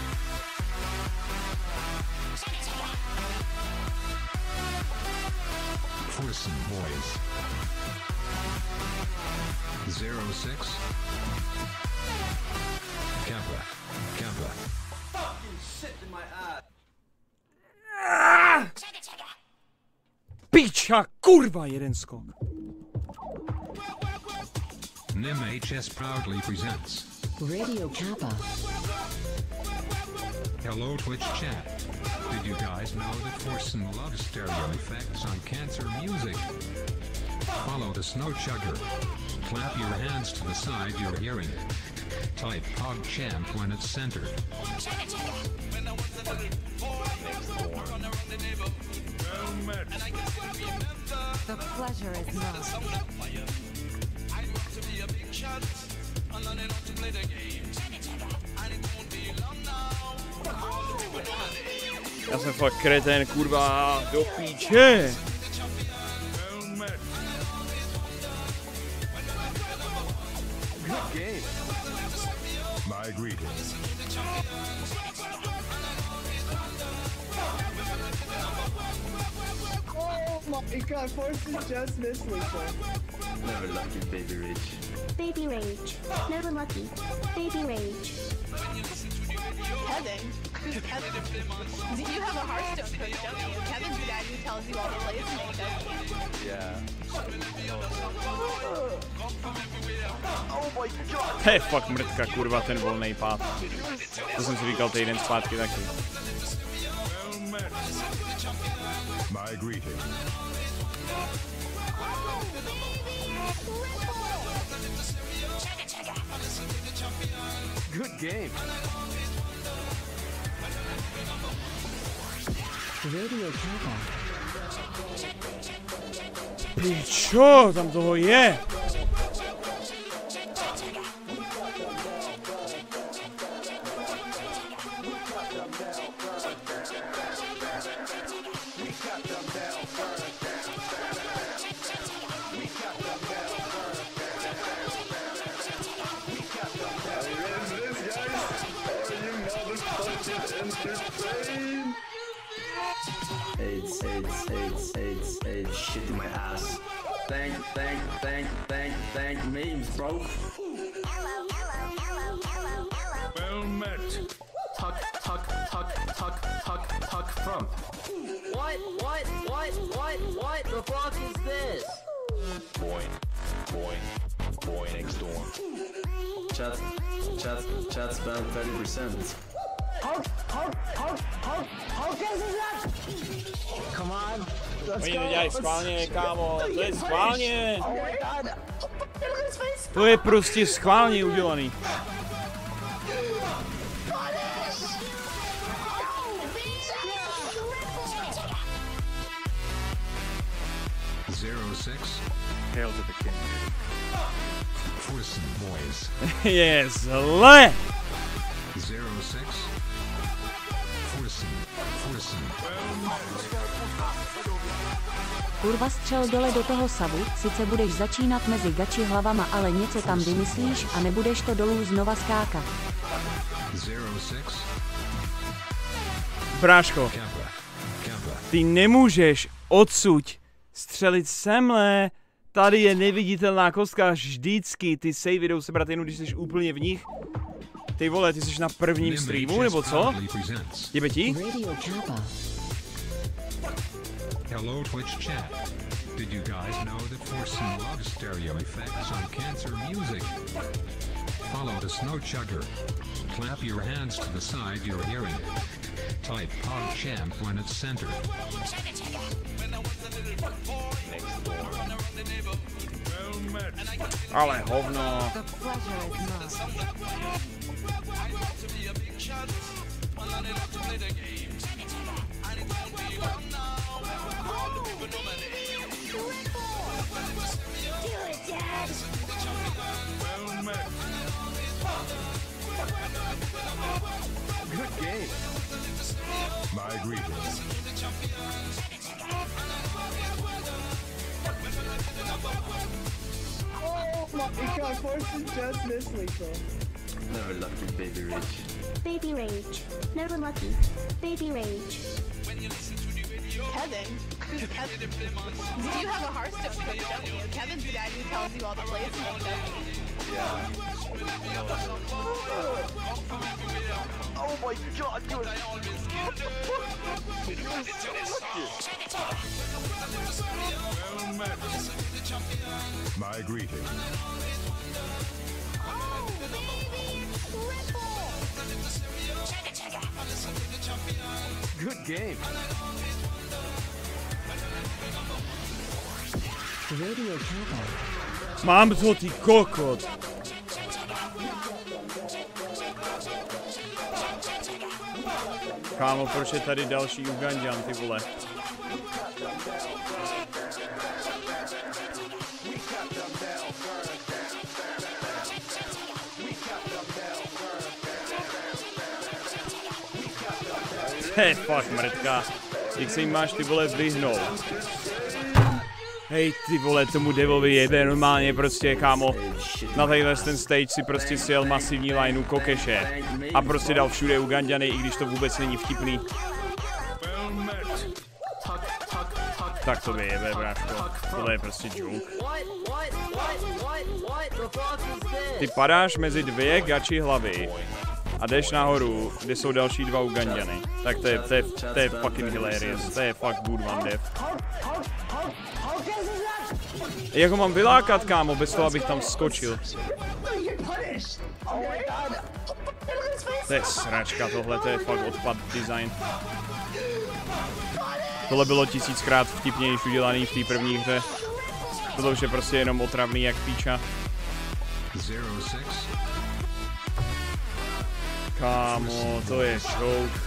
Force boys. Zero six. Kappa. Kappa. Fucking shit in my ass. Piča, kurva, jeden skok. Nim H S proudly presents Radio Kappa. Hello Twitch chat. Did you guys know that Forsen loves stereo effects on cancer music? Follow the Snow Chugger. Clap your hands to the side you're hearing. Type PogChamp when it's centered. Well met. The pleasure is mine. Já jsem fakt kretén, kurva, do píče. Well met. Good game. My greeting. Oh my god, Force just missed Lisa. Never lucky, baby rage. Baby rage. Never lucky. Baby rage. Kevin? Who's Kevin? You have a Hearthstone coach, don't you? Kevin's the guy who tells you all the plays and he does it. Yeah. Oh my god. To je fakt mrtka, kurva, ten volnej pád. To jsem si říkal týden zpátky taky. Well met. My greeting. Good game. Radio Kappa. Pičo, tam toho je. Entertain. AIDS, AIDS, AIDS, AIDS, AIDS, shit in my ass. Thank, thank, thank, thank, thank memes, bro. Well met. Tuck, tuck, tuck, tuck, tuck, tuck from. What, what, what, what, what the fuck is this? Boy, boy, boy next door. Chat, chat, chat spam thirty percent. How, how, how, how, how can this that? Come on, let's Oni go. nedělají schválně, kámo, to je schválně. Oh my god. Look at his face. To je prostě schválně udělaný. Zero six. Hail to the king. Forsen boys. Je zle! Zero six. Forsen. Forsen. Kurva střel dole do toho savu, sice budeš začínat mezi gači hlavama, ale něco tam vymyslíš a nebudeš to dolů znova skákat. Zero six. Bráško, ty nemůžeš odsud střelit semhle. Tady je neviditelná kostka vždycky. Ty savey jdou sebrat jenom, když jsi úplně v nich. Ty vole, ty jsi na prvním streamu, nebo co? Jebe ti? Hello Twitch chat. Did you guys know that Forsen loves stereo effects on Cancer Music? Follow the Snow Chugger. Clap your hands to the side you're hearing. Type PogChamp when it's centered. Ale hovno. Good game. My greetings. Oh my god, Forsen just missed lethal. Never lucky, baby rage. Baby rage. Never lucky. Baby rage. Kevin? Who's Kevin? You have a Hearthstone coach, don't you? Kevin's the guy who tells you all the plays and stuff. Yeah. Oh my god, you're Well met. My greetings. Good game. Radio Kappa. Mám to, ty kokot. Kámo, proč je tady další Ugandan, ty vole? To je fakt mrtka. Jak se jim máš, ty vole, vyhnout? Hej, ty vole, tomu Devovi jebe normálně prostě, kámo. Na tadyhle ten stage si prostě sjel masivní lineu kokeše. A prostě dal všude Ugandany, i když to vůbec není vtipný. Tak to jebe, bráško. Tohle je prostě joke. Ty padáš mezi dvě gači hlavy a jdeš nahoru, kde jsou další dva Ugandany. Tak to je, to je, to je fucking hilarious. To je fakt good one, Dev. Jak ho mám vylákat, kámo, bez toho, abych tam skočil? To je sračka, tohle, to je fakt odpad design. Tohle bylo tisíckrát vtipnější udělaný v té první hře. Tohle už je prostě jenom otravný jak píča. Kámo, to je joke.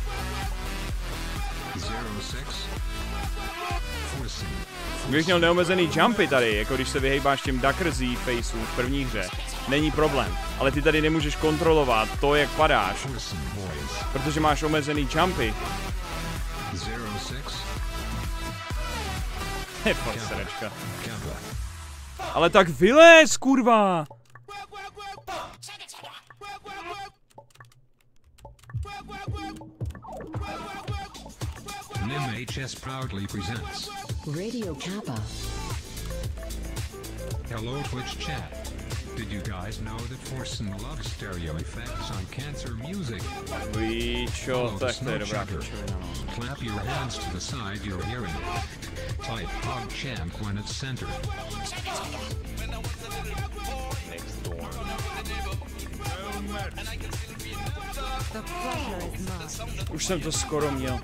Kdybych měl neomezený jumpy tady, jako když se vyhejbáš těm Duckersy faceům v první hře, není problém. Ale ty tady nemůžeš kontrolovat to, jak padáš, protože máš omezený jumpy. Je fakt sračka. Ale tak vylez, kurva! N I M H S proudly presents Radio Kappa. Hello Twitch chat. Did you guys know that Forsen loves stereo effects on cancer music? Víčo, tak to je dobrá Sugar. Clap your hands to the side you're hearing. Type PogChamp when it's centered. Next door. The pleasure is mine. Už jsem to skoro měl.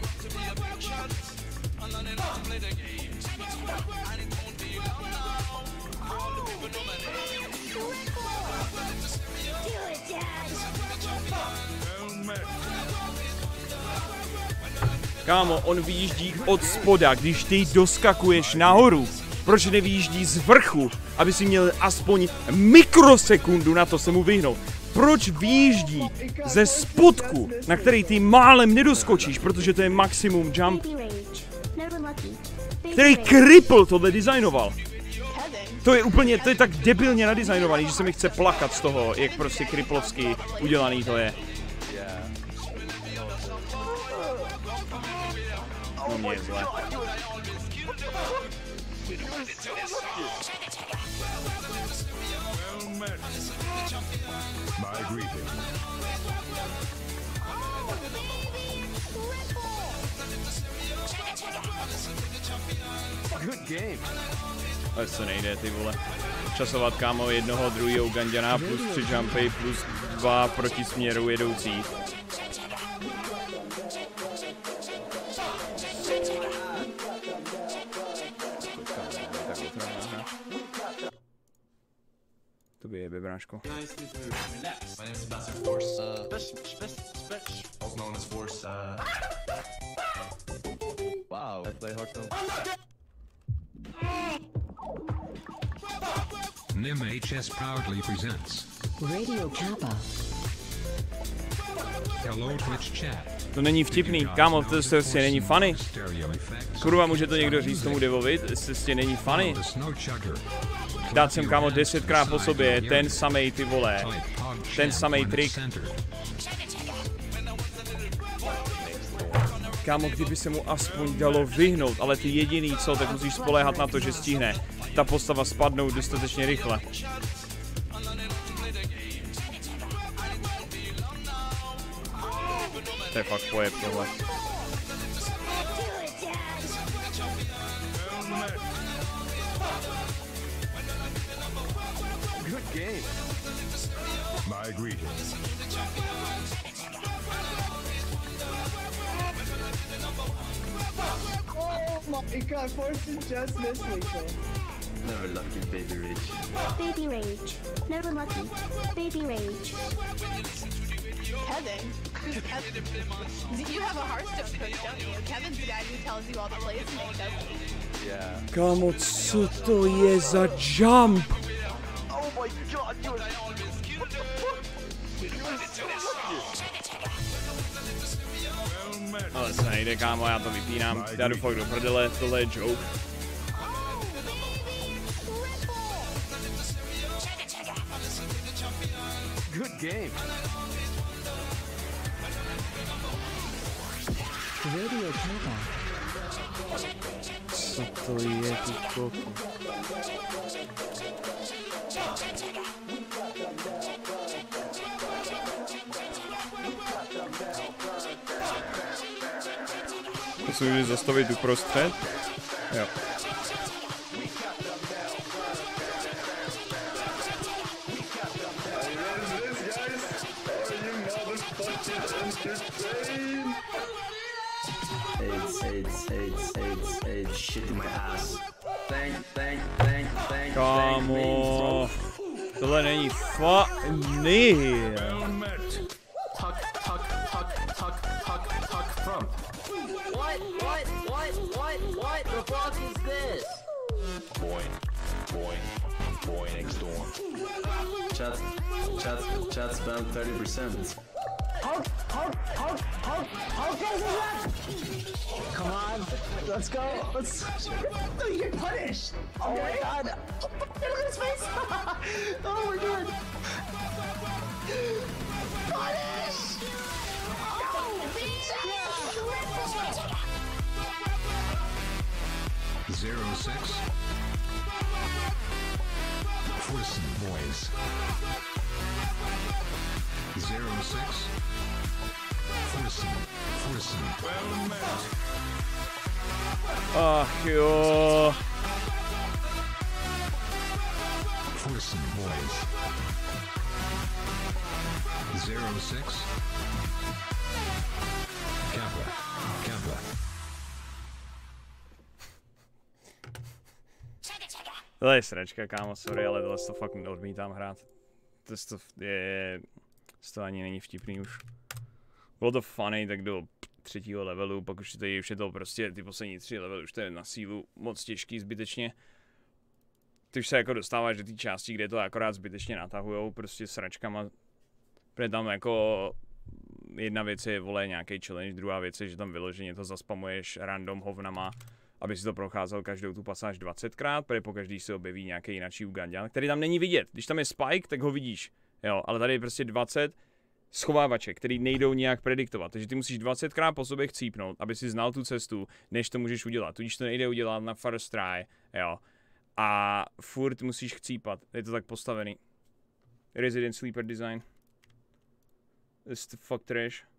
Kámo, on vyjíždí od spoda, když ty doskakuješ nahoru. Proč nevyjíždí z vrchu, aby si měl aspoň mikrosekundu na to se mu vyhnout? Proč vyjíždí ze spodku, na který ty málem nedoskočíš, protože to je maximum jump? Který kripl tohle designoval? To je úplně, to je tak debilně nadizajnovaný, že se mi chce plakat z toho, jak prostě kriplovsky udělaný to je. No mě je zle. My greeting. Good game. Ale co nejde, ty vole. Časovat, kámo, jednoho, druhého Gandiana plus tři jumpy plus dva proti směru jedoucí. To by je, bebráško. Nice to meet you. Relax. My name is Sebastian Force. Uh, Spec, Spec, Spec, also known as Force. Uh... Wow, I play Hearthstone. N I M H S proudly presents Radio Kappa. Hello Twitch chat. To není vtipný, kámo, to se prostě není funny. Kurva, může to někdo říct tomu Devovi, to prostě není funny. Dát jsem, kámo, desetkrát po sobě ten samej, ty vole, ten samej trik. Kámo, kdyby se mu aspoň dalo vyhnout, ale ty jediný co, tak musíš spoléhat na to, že stihne ta postava spadnout dostatečně rychle. To je fakt pojeb tohle. Good game. My greetings. Oh my god, Forsen just missed lethal. Never lucky, baby rage. Baby rage. Never lucky. Baby rage. Kevin? Who's Kevin? You have a Hearthstone coach, don't you? Kevin's the guy who tells you all the plays to make, doesn't he? Yeah. Kámo, co to je za jump? Oh my god, you are... What the fuck? You are so lucky. Ale se nejde, kámo, já to vypínám. Já jdu fakt do prdele, tohle je joke. Good game. Radio Kappa. Co to je, ty koko? To se může zastavit uprostřed? Jo. AIDS, AIDS, AIDS, AIDS, AIDS, shit in my ass. Thank, thank, thank, thank, Kámo, tohle není funny. Tuck, tuck, tuck, tuck, tuck, tuck from. What, what, what, what, what the fuck is this? Boing, boing, boing next door. Chat, chat, chat spam thirty percent. Hulk, Hulk, Hulk, Hulk, Hulk is left! Come on, let's go, let's... No, you get punished! Oh my god! Look at his face! Oh, we're good! Punish! Oh, Zero six. Forsen boys. Zero six. Forsen. Forsen. Well met. Ach jo. Forsen boys. Zero six. Kappa. Kappa. Tohle je sračka, kámo, sorry, ale tohle to fakt neodmítám hrát. To, to je, to ani není vtipný už. Bylo to funny, tak do třetího levelu, pak už to je, už je to prostě ty poslední tři levely, už to je na sílu moc těžký zbytečně. Ty už se jako dostáváš do té části, kde to akorát zbytečně natahujou, prostě sračkama. Protože tam jako jedna věc je, vole, nějaký challenge, druhá věc je, že tam vyloženě to zaspamuješ random hovnama, aby si to procházel každou tu pasáž dvacetkrát, protože pokaždý se objeví nějaký jináčí uganďan, který tam není vidět. Když tam je Spike, tak ho vidíš, jo, ale tady je prostě dvacet schovávaček, který nejdou nějak prediktovat, takže ty musíš dvacetkrát po sobě chcípnout, aby si znal tu cestu, než to můžeš udělat. Tudíž to nejde udělat na first try, jo. A furt musíš chcípat, je to tak postavený. Resident Sleeper Design. It's the fuck trash.